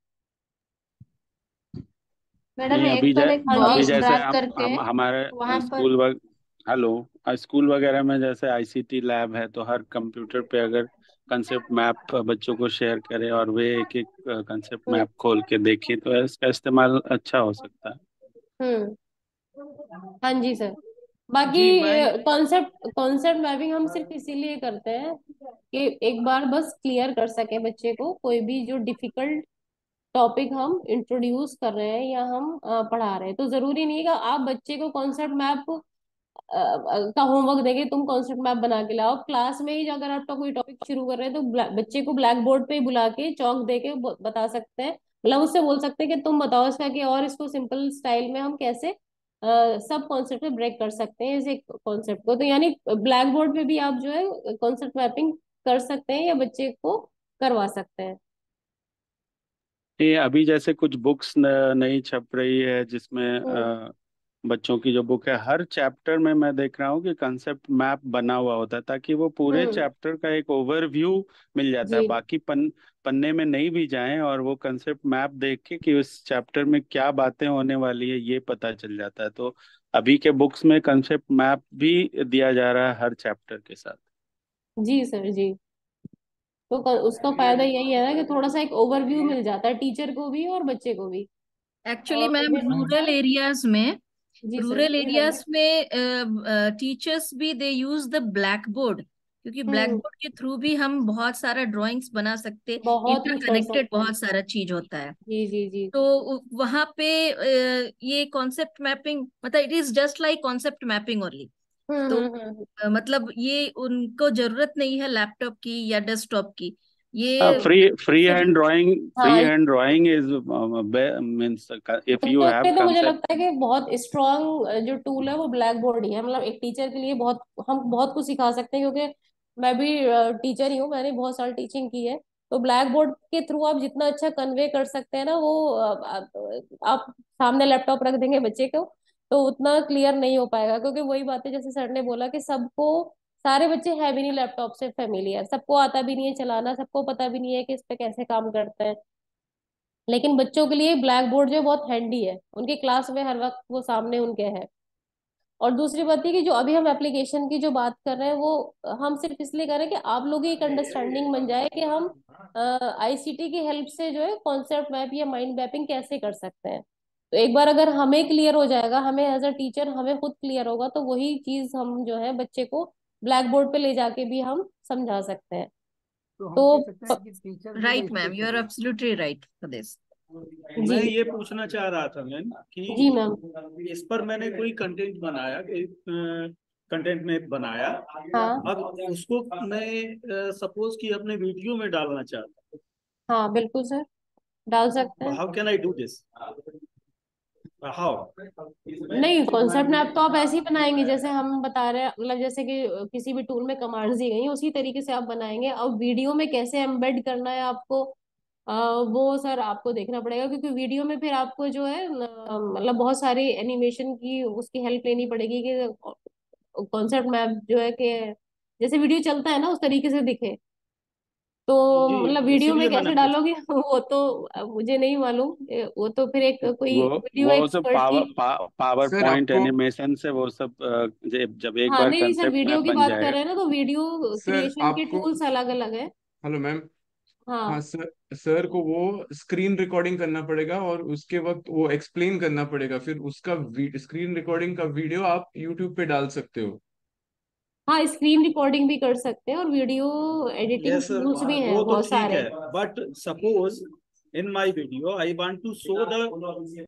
मैडम नहीं, एक अभी जै, पर एक हाँ जी। अभी बॉक्स जैसे ड्रैग हम करके हम वहां हमारे पर। स्कूल वग हेलो स्कूल वगैरह में जैसे आईसीटी लैब है, तो हर कंप्यूटर पे अगर कंसेप्ट मैप बच्चों को शेयर करें और वे एक एक कंसेप्ट हम्म। मैप खोल के देखें, तो इसका इस्तेमाल अच्छा हो सकता है। हम्म। हाँ जी सर। बाकी जी मैं कॉन्सेप्ट कॉन्सेप्ट मैपिंग हम सिर्फ इसीलिए करते हैं कि एक बार बस क्लियर कर सके बच्चे को कोई भी जो डिफिकल्ट टॉपिक हम इंट्रोड्यूस कर रहे हैं या हम अ, पढ़ा रहे हैं। तो जरूरी नहीं है कि आप बच्चे को कॉन्सेप्ट मैप का होमवर्क देंगे, तुम कॉन्सेप्ट मैप बना के लाओ। क्लास में ही अगर आपका कोई टॉपिक शुरू कर रहे हैं तो ब्लैक- बच्चे को ब्लैक बोर्ड पे बुला के चौक दे के ब- बता सकते हैं। मतलब उससे बोल सकते हैं कि तुम बताओ इसका कि और इसको सिंपल स्टाइल में हम कैसे अ, सब कॉन्सेप्ट में ब्रेक कर सकते हैं इस एक कॉन्सेप्ट को। तो यानी ब्लैक बोर्ड पे भी आप जो है कॉन्सेप्ट मैपिंग कर सकते हैं या बच्चे को करवा सकते हैं। ये अभी जैसे कुछ बुक्स नई छप रही है जिसमें हम्म। अ, बच्चों की जो बुक है, हर चैप्टर में मैं देख रहा हूँ कि कंसेप्ट मैप बना हुआ होता है, ताकि वो पूरे हम्म। चैप्टर का एक ओवरव्यू मिल जाता है। जी। बाकी पन, पन्ने में नहीं भी जाएं और वो कंसेप्ट मैप देख के कि उस चैप्टर में क्या बातें होने वाली है ये पता चल जाता है। तो अभी के बुक्स में कंसेप्ट मैप भी दिया जा रहा है हर चैप्टर के साथ। जी सर जी। तो क- उसका फायदा यही है ना कि थोड़ा सा एक ओवरव्यू मिल जाता है टीचर को भी और बच्चे को भी। एक्चुअली और मैम मुझे लगता रूरल है। एरियाज में जी सर रूरल बताइए। एरियाज में टीचर्स भी they use the black board, क्योंकि ब्लैक हम्म। बोर्ड के थ्रू भी हम बहुत सारा ड्राइंग्स बना सकते, बहुत कुछ कर इंटरकनेक्टेड सकते हैं। बहुत सारा चीज होता है। जी जी जी। तो वहां पे अ, ये कॉन्सेप्ट मैपिंग मतलब it is just like concept mapping only. Hmm तो हम्म हम्म अ, मतलब ये उनको जरूरत नहीं है लैपटॉप की या डेस्कटॉप की। ये फ्री फ्री सिर्फ हैंड ड्राइंग फ्री हाँ, hand drawing is means if you इसमें हैव तो मुझे कंसेप्ट। लगता है कि बहुत स्ट्रांग जो टूल है वो ब्लैक बोर्ड ही है। मतलब एक टीचर के लिए बहुत, हम बहुत कुछ सिखा सकते हैं, क्योंकि मैं भी टीचर ही हूँ, मैंने बहुत साल टीचिंग की है। तो ब्लैक बोर्ड के थ्रू आप जितना अच्छा कन्वे कर सकते हैं ना, वो अ, आप आप सामने लैपटॉप रख देंगे बच्चे को तो उतना क्लियर नहीं हो पाएगा। क्योंकि वही बात है, जैसे सर ने बोला कि सबको, सारे बच्चे है भी नहीं लैपटॉप से फेमिलियर, सबको आता भी नहीं है चलाना, सबको पता भी नहीं है कि इस पे कैसे काम करते हैं। लेकिन बच्चों के लिए ब्लैक बोर्ड जो है बहुत हैंडी है, उनके क्लास में हर वक्त वो सामने उनके है। और दूसरी बात है कि जो अभी हम एप्लीकेशन की जो बात कर रहे हैं वो हम सिर्फ इसलिए कर रहे हैं कि आप लोगों की एक अंडरस्टैंडिंग बन जाए कि हम आईसीटी की हेल्प से जो है कॉन्सेप्ट मैप या माइंड मैपिंग कैसे कर सकते हैं। तो एक बार अगर हमें क्लियर हो जाएगा, हमें एज अ टीचर हमें खुद क्लियर होगा, तो वही चीज हम जो है बच्चे को ब्लैक बोर्ड पे ले जाके भी हम समझा सकते हैं। तो हम तो कह सकते हैं कि टीचर भी राइट नहीं ma'am, you are specially. Absolutely right for this. मैं जी ये पूछना चाह रहा था मैम जी मैम। कि इस पर मैंने कोई कंटेंट बनाया, कंटेंट में बनाया, हाँ अब उसको मैं सपोज कि अपने वीडियो में डालना चाहता हाँ बिल्कुल सर, डाल सकते हूँ, हैं। How can I do this? How? नहीं, कॉन्सेप्ट मैप तो आप ऐसे ही बनाएंगे जैसे हम बता रहे हैं, मतलब जैसे कि किसी भी टूल में कमांड्स दी गई हैं उसी तरीके से आप बनाएंगे। अब वीडियो में कैसे एम्बेड करना है आपको, अ, वो सर आपको देखना पड़ेगा, क्योंकि वीडियो में फिर आपको जो है अ, मतलब बहुत सारी एनिमेशन की उसकी हेल्प लेनी पड़ेगी कि कॉन्सेप्ट मैप जो है कि जैसे वीडियो चलता है ना उस तरीके से दिखे। तो जी, मतलब वीडियो में इसीलिए मैंने कैसे पूछा। डालोगे वो तो अ, मुझे नहीं मालूम। ए, वो तो फिर एक कोई वो वीडियो वो सब एक्सपर्ट की। पावर पा, पावर सर पॉइंट आपको एनिमेशन से वो सब अ, जब जब एक हाँ बार नहीं नहीं सर, कंसेप्ट वीडियो मैप की बन बात कर जाएगा। रहे हैं ना, तो वीडियो सर क्रिएशन के आपको टूल्स अलग अलग है। Hello ma'am. हाँ हाँ सर, सर को वो स्क्रीन रिकॉर्डिंग करना पड़ेगा और उसके वक्त वो एक्सप्लेन करना पड़ेगा, फिर उसका स्क्रीन रिकॉर्डिंग का वीडियो आप यूट्यूब पे डाल सकते हो। हाँ, स्क्रीन रिकॉर्डिंग भी कर सकते हैं और video editing yes sir, tools भी हैं वो तो बहुत ठीक सारे। है, but suppose in my video I want to show the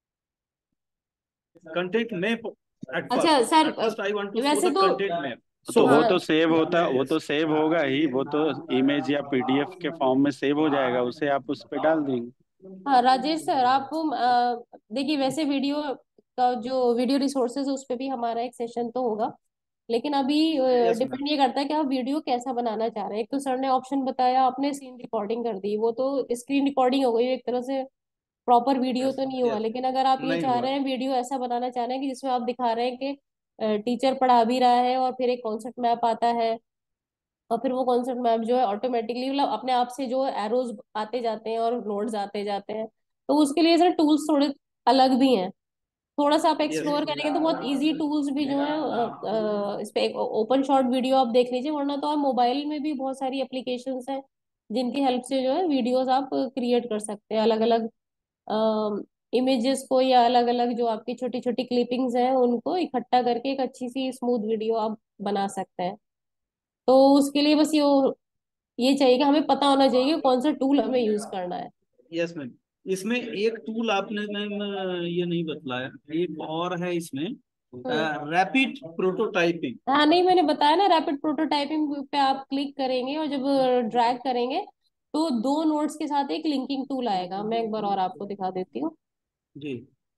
content map at अच्छा first sir, at uh, first I want to show वैसे द तो कंटेंट मैप। तो सो वो हाँ तो सेव होता वो तो यस, सेव होगा ही, वो तो इमेज या पीडीएफ के फॉर्म में सेव हो जाएगा, उसे आप उस पे डाल देंगे। हाँ राजेश सर, आप अ, देखिए वैसे वीडियो का जो वीडियो रिसोर्सेज उस पे भी हमारा एक सेशन तो होगा। लेकिन अभी यस मैम। डिपेंड ये करता है कि आप वीडियो कैसा बनाना चाह रहे हैं। एक तो सर ने ऑप्शन बताया, आपने स्क्रीन रिकॉर्डिंग कर दी, वो तो स्क्रीन रिकॉर्डिंग हो गई एक तरह से, प्रॉपर वीडियो यस तो नहीं हुआ। यस, लेकिन अगर आप ये नहीं चाह हुआ। रहे हैं वीडियो ऐसा बनाना चाह रहे हैं कि जिसमें आप दिखा रहे हैं कि टीचर पढ़ा भी रहा है और फिर एक कॉन्सेप्ट मैप आता है, और फिर वो कॉन्सेप्ट मैप जो है ऑटोमेटिकली मतलब अपने आप से जो एरोज आते जाते हैं और नोड्स आते जाते हैं, तो उसके लिए सर टूल्स थोड़े अलग भी हैं। थोड़ा सा आप यस एक्सप्लोर करेंगे तो बहुत इजी टूल्स भी जो है अ, अ, इस पे एक ओपन शॉट वीडियो आप देख लीजिए, वरना तो आप मोबाइल में भी बहुत सारी एप्लीकेशंस हैं जिनकी हेल्प से जो है वीडियोस आप क्रिएट कर सकते हैं अलग अलग इमेजेस को, या अलग अलग जो आपकी छोटी छोटी क्लिपिंग्स हैं उनको इकट्ठा करके एक अच्छी सी स्मूथ वीडियो आप बना सकते हैं। तो उसके लिए बस ये ये चाहिए कि हमें पता होना चाहिए कि कौन सा टूल हमें यूज करना है। यस मैम, इसमें एक टूल आपने मैम ये नहीं बतलाया, एक और है इसमें, हम्म रैपिड प्रोटोटाइपिंग। हाँ नहीं, मैंने बताया ना, रैपिड प्रोटोटाइपिंग पे आप क्लिक करेंगे और जब ड्रैग करेंगे तो दो नोड्स के साथ एक लिंकिंग टूल आएगा। मैं एक बार और आपको दिखा देती हूँ। जी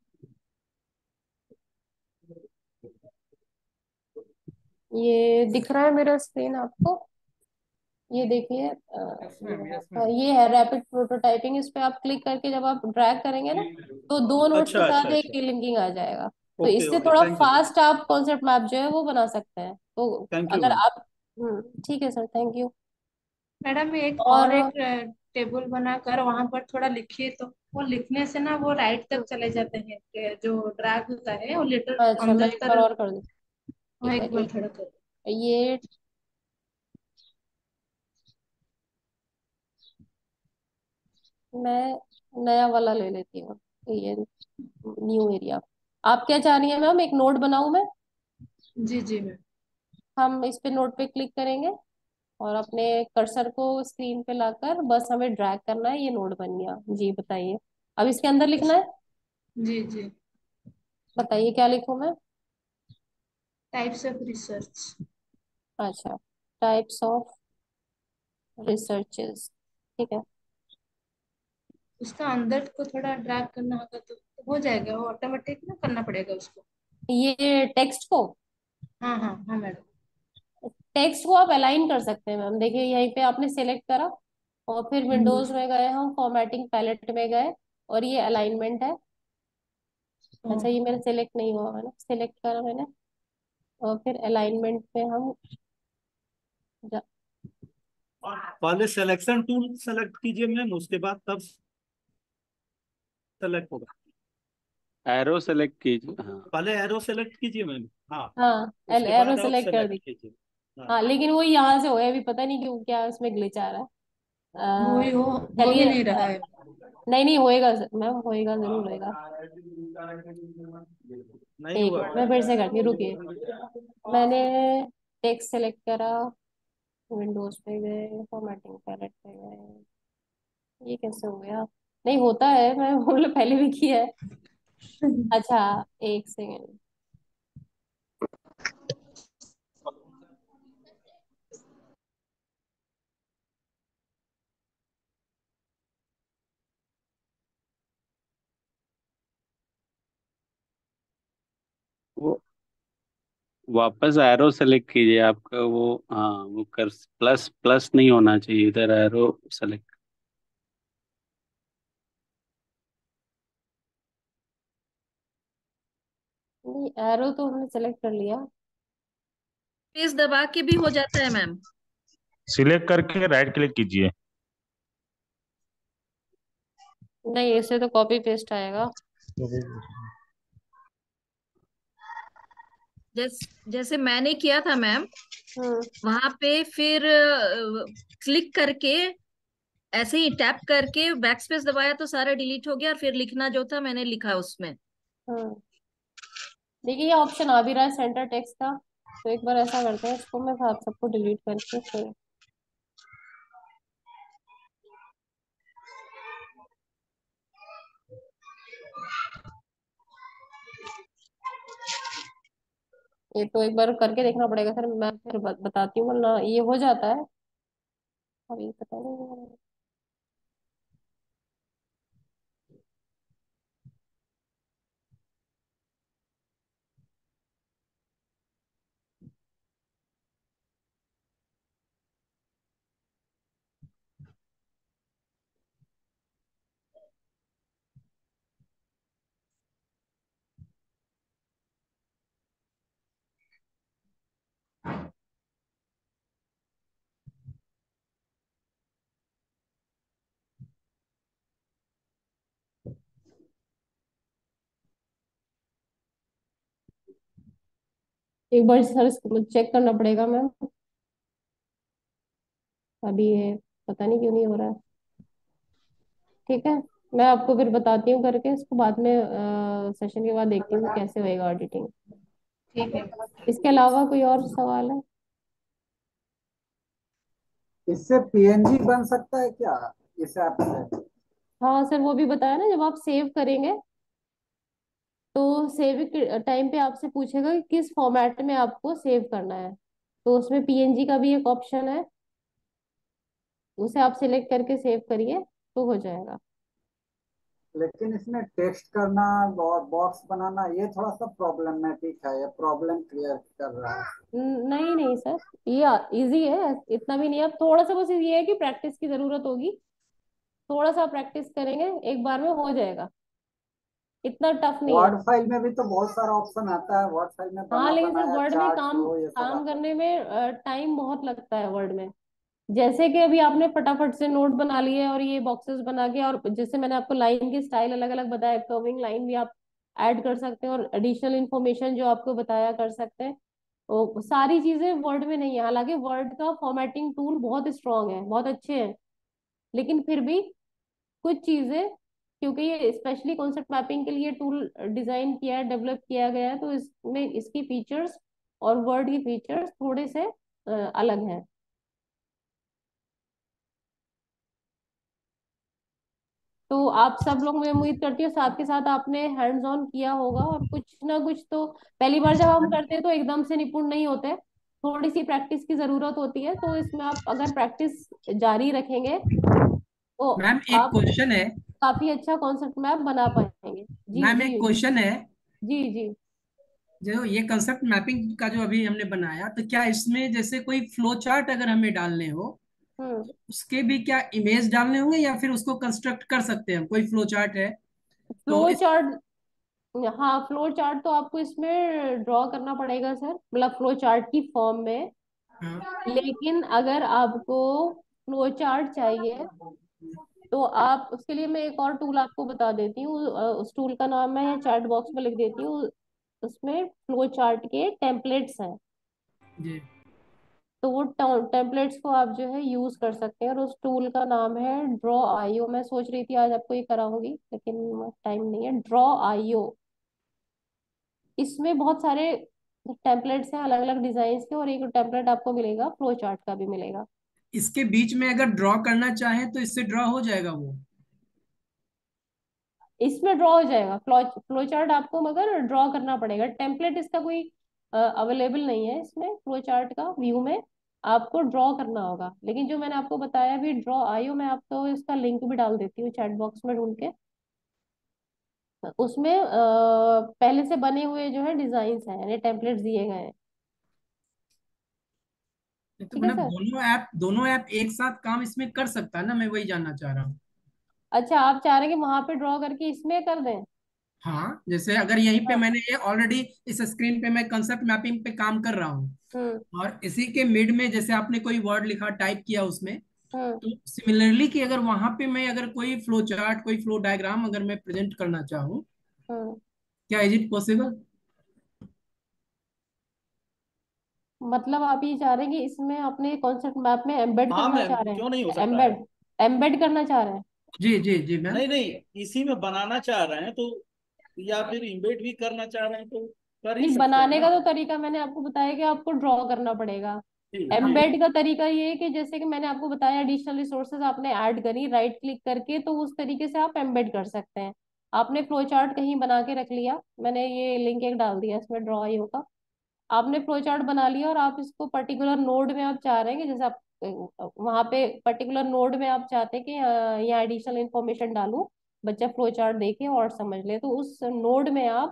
ये दिख रहा है मेरा स्क्रीन आपको? ये देखिए, अ, यस ये मैम, यस हाँ, मैम। ये है रैपिड प्रोटोटाइपिंग। इस पे आप क्लिक करके जब आप ड्रैग करेंगे ना तो दो नोट्स के अच्छा अच्छा साथ एक अच्छा, लिंकिंग आ जाएगा। तो ओके इससे ओके, थोड़ा थैंक यू, फास्ट आप कॉन्सेप्ट मैप जो है वो बना सकते हैं। तो थैंक यू अगर मैम। आप हम्म ठीक है सर, थैंक यू। मैडम एक और और एक टेबल बनाकर वहां पर थोड़ा लिखिए, तो वो लिखने से ना वो राइट तक चले जाते हैं, कि जो ड्रैग होता है वो लेटर अच्छा, मैं अंदर एक बार तरफ। और कर दूँ? हाँ ठीक है, एक बार एक थोड़ा कर। ये मैं नया वाला ले लेती हूँ। ये न्यू एरिया। आप क्या चाह रही हैं मैम, एक नोट बनाऊं मैं? जी जी मैम। हम इस पे नोट पे क्लिक करेंगे और अपने कर्सर को स्क्रीन पे लाकर बस हमें ड्रैग करना है, ये नोट बन गया। जी बताइए, अब इसके अंदर लिखना है। जी जी। बताइए क्या लिखूं मैं? Types of research. अच्छा, टाइप्स ऑफ रिसर्चेस, ठीक है। उसका अंदर को थोड़ा ड्रैग करना होगा तो हो जाएगा, वो ऑटोमेटिक ना करना पड़ेगा उसको। ये टेक्स्ट को हाँ हाँ हाँ मैडम। टेक्स्ट को आप अलाइन कर सकते हैं मैम। देखिए यहीं पे आपने सेलेक्ट करा और फिर विंडोज में गए, हम फॉर्मेटिंग पैलेट में गए और ये अलाइनमेंट है। अच्छा, ये मेरा सेलेक्ट नहीं हुआ है ना, सेलेक्ट करा मैंने और फिर अलाइनमेंट पे हम जा, पहले सिलेक्शन टूल सेलेक्ट कीजिए मैम, उसके बाद तब सेलेक्ट होगा। एरो सेलेक्ट कीजिए, हाँ। पहले एरो सेलेक्ट कीजिए मैम। हाँ, हाँ उसके एरो बाद आप सेलेक्ट कर सेलेक्ट दी। कीजिए। हाँ, हाँ लेकिन वो यहाँ से हो अभी, पता नहीं क्यों, क्या उसमें ग्लिच आ रहा है। वो अ, हो हो भी चलिए, नहीं रहा है। नहीं नहीं होएगा मैम, होएगा, जरूर होएगा। नहीं एक हुआ। मिनट, मैं फिर से करती हूँ, रुकिए। मैंने टेक्स्ट सेलेक्ट करा, विंडोज पे गए, फॉर्मेटिंग पैलेट पे गए, ये कैसे हो गया? नहीं होता है, मैं मतलब पहले भी किया है। अच्छा, एक सेकेंड। वो वापस एरो सेलेक्ट कीजिए, आपका वो, हाँ वो कर, प्लस प्लस नहीं होना चाहिए इधर, एरो सेलेक्ट। नहीं, एरो तो हमने सेलेक्ट कर लिया। स्पेस दबा के भी हो जाता है मैम। सिलेक्ट करके राइट क्लिक कीजिए। नहीं, इससे तो कॉपी पेस्ट आएगा। जैस, जैसे मैंने किया था मैम, हम्म वहां पे फिर क्लिक करके ऐसे ही टैप करके बैक स्पेस दबाया तो सारा डिलीट हो गया, और फिर लिखना जो था मैंने लिखा उसमें। हम्म देखिए ये ऑप्शन आ भी रहा है सेंटर टेक्स्ट का, तो एक बार ऐसा करते हैं, इसको मैं आप सबको डिलीट करके फिर ये तो एक बार करके देखना पड़ेगा सर, मैं फिर ब- बताती हूँ, वरना ये हो जाता है। अभी पता नहीं। एक बार सर इसको चेक करना पड़ेगा मैम, अभी ये पता नहीं क्यों नहीं हो रहा है। ठीक है, मैं आपको फिर बताती हूँ करके इसको बाद में, सेशन के बाद देखती हूँ कि कैसे होएगा एडिटिंग। ठीक है। इसके अलावा कोई और सवाल है? इससे पीएनजी बन सकता है क्या इस ऐप से? हाँ सर, वो भी बताया ना, जब आप सेव करेंगे तो सेव के टाइम पे आपसे पूछेगा कि किस फॉर्मेट में आपको सेव करना है, तो उसमें पीएनजी का भी एक ऑप्शन है, उसे आप सिलेक्ट करके सेव करिए तो हो जाएगा। लेकिन इसमें टेक्स्ट करना, बॉक्स बनाना, ये थोड़ा सा प्रॉब्लमेटिक है, ये प्रॉब्लम क्लियर कर रहा है। न- नहीं नहीं सर, ये इजी है, इतना भी नहीं है। अब थोड़ा सा बस ये है कि प्रैक्टिस की जरूरत होगी, थोड़ा सा प्रैक्टिस करेंगे एक बार में हो जाएगा, इतना टफ नहीं है। वर्ड फाइल में भी तो बहुत सारा ऑप्शन आता है, वर्ड फाइल में हाँ बना लेकिन सर बनाया वर्ड में चार्ट काम शो ये सब काम आता है। करने में टाइम बहुत लगता है वर्ड में। जैसे कि अभी आपने फटाफट से नोट बना लिए और ये बॉक्सेस बना के, और जैसे मैंने आपको लाइन की स्टाइल अलग अलग बताया, कर्विंग लाइन भी आप ऐड कर सकते हैं और एडिशनल इंफॉर्मेशन जो आपको बताया कर सकते हैं। वो सारी चीजें वर्ड में नहीं है, हालांकि वर्ड का फॉर्मेटिंग टूल बहुत स्ट्रांग है, बहुत अच्छे हैं, लेकिन फिर भी कुछ चीजें, क्योंकि ये स्पेशली कॉन्सेप्ट मैपिंग के लिए टूल डिजाइन किया है, डेवलप किया गया है, तो इसमें इसकी फीचर्स और वर्ड की फीचर्स थोड़े से अ, अलग हैं। तो आप सब लोग, मैं उम्मीद करती हूँ साथ के साथ आपने हैंड्स ऑन किया होगा, और कुछ ना कुछ तो पहली बार जब हम करते हैं तो एकदम से निपुण नहीं होते, थोड़ी सी प्रैक्टिस की जरूरत होती है। तो इसमें आप अगर प्रैक्टिस जारी रखेंगे तो मैम एक आप क्वेश्चन है। काफी अच्छा कॉन्सेप्ट मैप बना पाएंगे। जी मैम जी। एक क्वेश्चन है, जी जी। जो ये कंसेप्ट मैपिंग का जो अभी हमने बनाया, तो क्या इसमें जैसे कोई फ्लो चार्ट अगर हमें डालने हो हम्म। तो उसके भी क्या इमेज डालने होंगे, या फिर उसको कंस्ट्रक्ट कर सकते हैं हम? कोई फ्लो चार्ट है तो फ्लो इस चार्ट, हाँ फ्लो चार्ट तो आपको इसमें ड्रॉ करना पड़ेगा सर, मतलब फ्लो चार्ट की फॉर्म में। हाँ, लेकिन अगर आपको फ्लो चार्ट चाहिए तो आप उसके लिए, मैं एक और टूल आपको बता देती हूँ, अ, उस टूल का नाम है, चैट बॉक्स में लिख देती हूँ। उसमें फ्लो चार्ट के टेम्पलेट्स हैं, जी तो वो टेम्पलेट्स को आप जो है यूज कर सकते हैं। और उस टूल का नाम है ड्रॉ आईओ। मैं सोच रही थी आज आपको ये कराऊंगी, लेकिन टाइम नहीं है। ड्रॉ आईओ, इसमें बहुत सारे टेम्पलेट्स हैं अलग अलग डिजाइन के, और एक टेम्पलेट आपको मिलेगा फ्लो चार्ट का भी मिलेगा। इसके बीच में अगर ड्रॉ करना चाहें तो इससे ड्रॉ हो जाएगा वो? इसमें ड्रॉ हो जाएगा फ्लो फ्लो चार्ट, आपको मगर ड्रॉ करना पड़ेगा। टेम्पलेट इसका कोई अवेलेबल नहीं है इसमें, फ्लो चार्ट का व्यू में आपको ड्रॉ करना होगा। लेकिन जो मैंने आपको बताया भी ड्रॉ आईओ, मैं आपको इसका लिंक भी डाल देती हूँ चैट बॉक्स में ढूंढ के। उसमें अ, पहले से बने हुए जो है डिजाइन हैं, यानी टेम्पलेट्स दिए गए हैं। तो ठीक है मतलब सर। दोनों ऐप दोनों ऐप एक साथ काम इसमें कर सकता है ना? मैं वही जानना चाह रहा हूँ। अच्छा, आप चाह रहे हैं कि वहां पे ड्रॉ करके इसमें कर दें? हाँ, जैसे अगर यहीं पे हाँ। मैंने ये ऑलरेडी इस स्क्रीन पे मैं कंसेप्ट मैपिंग पे काम कर रहा हूँ, हम्म और इसी के मिड में जैसे आपने कोई वर्ड लिखा, टाइप किया उसमें, हम्म तो सिमिलरली कि अगर वहां पे मैं अगर कोई फ्लो चार्ट, कोई फ्लो डायग्राम अगर मैं प्रेजेंट करना चाहूँ, हम्म। क्या इज इट पॉसिबल? मतलब आप ये चाह रहे हैं कि इसमें अपने कॉन्सेप्ट मैप में एम्बेड हाँ करना मैम, चाह रहे क्यों नहीं हो हैं? सकता है। एम्बेड, एम्बेड करना चाह रहे हैं? जी जी जी मैम। नहीं नहीं, इसी में बनाना चाह रहे हैं तो, या फिर इम्बेड भी करना चाह रहे हैं तो कर ही नहीं, सकते हैं बनाने ना। का तो तरीका मैंने आपको बताया कि आपको ड्रॉ करना पड़ेगा। जी जी। एम्बेड का तरीका ये है कि जैसे कि मैंने आपको बताया, एडिशनल रिसोर्सेज आपने ऐड करी राइट क्लिक करके, तो उस तरीके से आप एम्बेड कर सकते हैं। आपने फ्लो चार्ट कहीं बना के रख लिया, मैंने ये लिंक एक डाल दिया इसमें ड्रॉ आईओ का। आपने फ्लो चार्ट बना लिया और आप इसको पर्टिकुलर नोड में आप चाह रहे हैं कि जैसे आप वहां पे पर्टिकुलर नोड में आप चाहते हैं कि अ, यहाँ एडिशनल इंफॉर्मेशन डालूं, बच्चा फ्लो चार्ट देखे और समझ ले, तो उस नोड में आप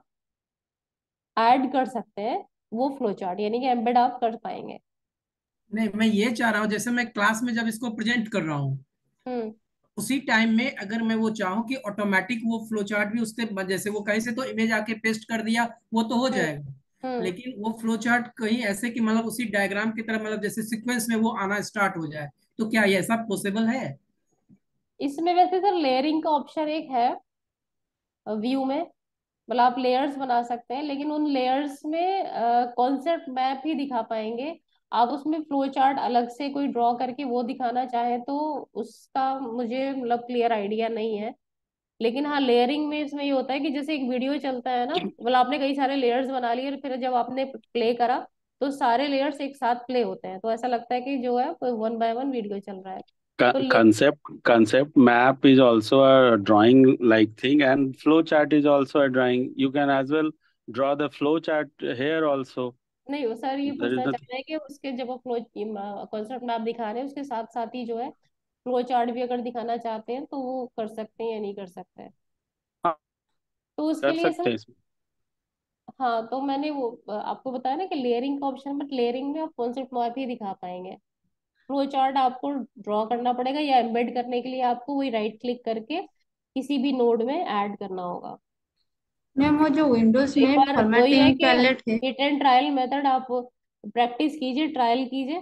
ऐड कर सकते हैं वो फ्लो चार्ट, यानी कि एम्बेड आप कर पाएंगे। नहीं, मैं ये चाह रहा हूँ जैसे मैं क्लास में जब इसको प्रेजेंट कर रहा हूँ, हम्म उसी टाइम में अगर मैं वो चाहूँ कि ऑटोमेटिक वो फ्लो चार्ट भी उसके, जैसे वो कहीं से तो इमेज आके पेस्ट कर दिया, वो तो हो हम्म जाएगा, हम्म। लेकिन वो फ्लो चार्ट कहीं ऐसे कि मतलब उसी डायग्राम की तरह, मतलब जैसे सीक्वेंस में वो आना स्टार्ट हो जाए, तो क्या ये ऐसा पॉसिबल है? इसमें वैसे सर लेयरिंग का ऑप्शन एक है व्यू में, मतलब आप लेयर्स बना सकते हैं, लेकिन उन लेयर्स में कॉन्सेप्ट मैप ही दिखा पाएंगे। आप उसमें फ्लो चार्ट अलग से कोई ड्रॉ करके वो दिखाना चाहे तो उसका मुझे मतलब क्लियर आइडिया नहीं है। लेकिन हाँ, लेयरिंग में इसमें ये होता है कि जैसे एक वीडियो चलता है ना, मतलब आपने कई सारे लेयर्स बना लिए और फिर जब आपने प्ले करा तो सारे लेयर्स एक साथ प्ले होते हैं, तो ऐसा लगता है कि जो है कोई वन बाय वन वीडियो चल रहा है। तो ले concept concept map is also a drawing like thing, and flow chart is also a drawing. You can as well draw the flow chart here also. नहीं, वो सर ये There is पूछना चाह nothing. रहे हैं कि उसके जब वो फ्लो कॉन्सेप्ट मैप दिखा रहे हैं उसके साथ साथ ही जो है फ्लो चार्ट भी अगर दिखाना चाहते हैं तो वो कर सकते हैं या नहीं कर सकते हैं। हाँ, तो उसके कर लिए सकते सर, हैं इसमें। हाँ तो मैंने वो अ, आपको बताया ना कि लेयरिंग का ऑप्शन, बट लेयरिंग में आप कॉन्सेप्ट मैप ही दिखा पाएंगे। फ्लो चार्ट आपको ड्रॉ करना पड़ेगा, या एम्बेड करने के लिए आपको वही राइट क्लिक करके किसी भी नोड में ऐड करना होगा। मैम वो जो विंडोज एक में बार वही है फॉर्मेटिंग कि पैलेट है। हिट एंड ट्रायल मेथड आप प्रैक्टिस कीजिए, ट्रायल कीजिए,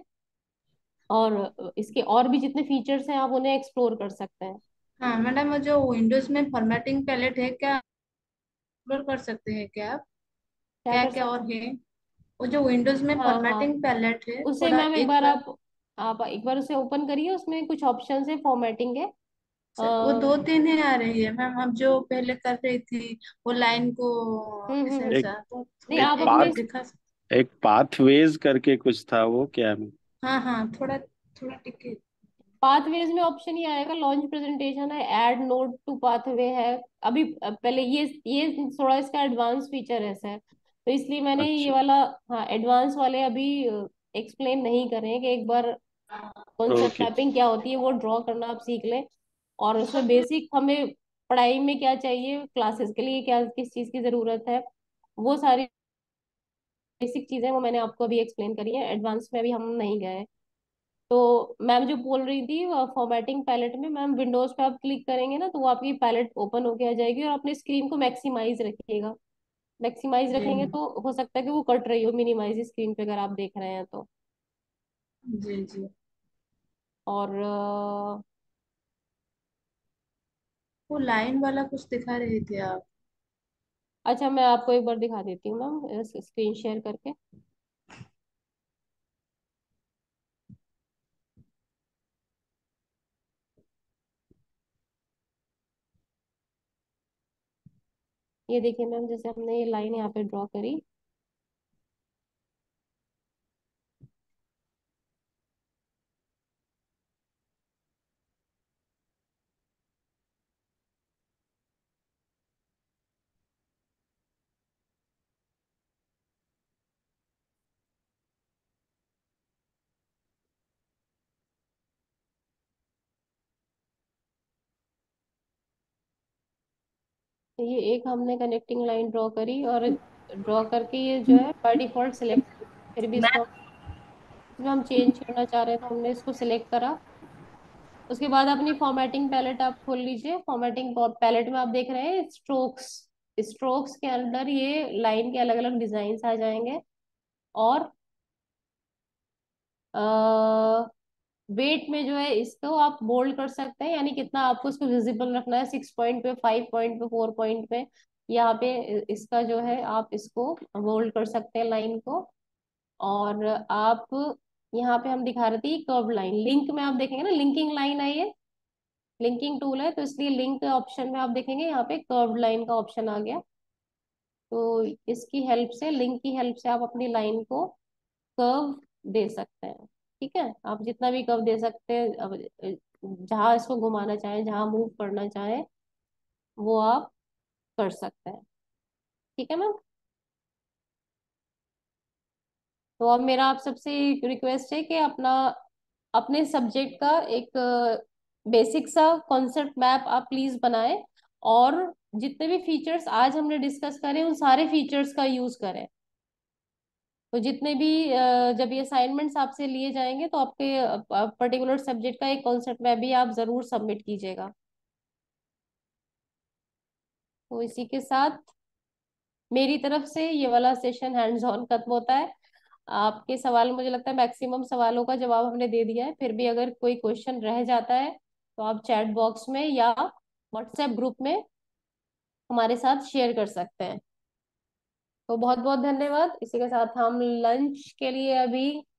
और इसके और भी जितने फीचर्स हैं आप उन्हें एक्सप्लोर कर सकते हैं। हाँ मैडम, वो जो विंडोज में फॉर्मेटिंग पैलेट है, क्या एक्सप्लोर कर सकते हैं क्या आप? क्या क्या कर क्या सकते और है? वो जो विंडोज में हैं? हाँ हाँ, फॉर्मेटिंग पैलेट है, उसे थोड़ा मैम एक एक बार बार। आप आप एक बार उसे ओपन करिए, उसमें कुछ ऑप्शन है फॉर्मेटिंग के। सर, वो आ, दो तीन ही आ रही है मैम, अब जो पहले कर रही थी वो लाइन को हम्म हम्म हम्म। ऐसे एक ऐसा, तो नहीं, थोड़ा आप एक अपने बार पाथ दिखा सकते? एक पाथवेज करके कुछ था, वो क्या है? हाँ हाँ, थोड़ा थोड़ा टिके। पाथवेज में ऑप्शन ये आएगा, लॉन्च प्रेजेंटेशन है, ऐड नोट टू पाथवे है। अभी अ, पहले ये ये थोड़ा इसका एडवांस फीचर ऐसा है, तो इसलिए मैंने ये अच्छा। वाला, हाँ एडवांस वाले अभी एक्सप्लेन नहीं करें कि एक बार कॉन्सेप्ट ओके। मैपिंग क्या होती है वो ड्रॉ करना आप सीख लें, और उसमें बेसिक हमें पढ़ाई में क्या चाहिए, क्लासेस के लिए क्या किस चीज़ की ज़रूरत है, वो सारी बेसिक चीज़ें वो मैंने आपको अभी एक्सप्लेन करी है। एडवांस में अभी हम नहीं गए। तो मैम जो बोल रही थी फॉर्मेटिंग पैलेट में, मैम विंडोज पे आप क्लिक करेंगे ना तो वो आपकी पैलेट ओपन होके आ जाएगी, और अपने स्क्रीन को मैक्सिमाइज रखिएगा। मैक्सिमाइज जी रखेंगे तो हो सकता है कि वो कट रही हो मिनिमाइज स्क्रीन पे अगर आप देख रहे हैं तो। जी जी। और अ, वो लाइन वाला कुछ दिखा रहे थे आप। अच्छा मैं आपको एक बार दिखा देती हूँ मैम स्क्रीन शेयर करके। ये देखिए मैम, जैसे हमने ये लाइन यहाँ पे ड्रॉ करी, तो ये एक हमने कनेक्टिंग लाइन ड्रॉ करी, और ड्रॉ करके ये जो है बाय डिफॉल्ट सिलेक्ट, फिर भी इसको इसमें हम चेंज करना चाह रहे हैं तो हमने इसको सिलेक्ट करा। उसके बाद अपनी फॉर्मेटिंग पैलेट आप खोल लीजिए। फॉर्मेटिंग पैलेट में आप देख रहे हैं स्ट्रोक्स, स्ट्रोक्स के अंदर ये लाइन के अलग अलग डिजाइन आ जाएंगे, और वेट में जो है इसको आप बोल्ड कर सकते हैं, यानी कितना आपको इसको विजिबल रखना है, सिक्स पॉइंट पे, फाइव पॉइंट पे, फोर पॉइंट पे, यहाँ पे इसका जो है आप इसको बोल्ड कर सकते हैं लाइन को। और आप यहाँ पे हम दिखा रहे थे कर्व लाइन, लिंक में आप देखेंगे ना लिंकिंग लाइन है, ये लिंकिंग टूल है तो इसलिए लिंक ऑप्शन में आप देखेंगे यहाँ पे कर्व लाइन का ऑप्शन आ गया। तो इसकी हेल्प से, लिंक की हेल्प से आप अपनी लाइन को कर्व दे सकते हैं। ठीक है, आप जितना भी कर्व दे सकते हैं, अब जहां इसको घुमाना चाहें, जहां मूव करना चाहें वो आप कर सकते हैं। ठीक है मैम। तो अब मेरा आप सबसे रिक्वेस्ट है कि अपना अपने सब्जेक्ट का एक बेसिक सा कॉन्सेप्ट मैप आप प्लीज बनाएं, और जितने भी फीचर्स आज हमने डिस्कस करे उन सारे फीचर्स का यूज करें। तो जितने भी अ, जब ये असाइनमेंट्स आपसे लिए जाएंगे तो आपके पर्टिकुलर सब्जेक्ट का एक कॉन्सेप्ट मैप भी आप जरूर सबमिट कीजिएगा। तो इसी के साथ मेरी तरफ से ये वाला सेशन हैंड्स ऑन खत्म होता है। आपके सवाल, मुझे लगता है मैक्सिमम सवालों का जवाब हमने दे दिया है, फिर भी अगर कोई क्वेश्चन रह जाता है तो आप चैट बॉक्स में या व्हाट्सएप ग्रुप में हमारे साथ शेयर कर सकते हैं। तो बहुत बहुत धन्यवाद। इसी के साथ हम लंच के लिए अभी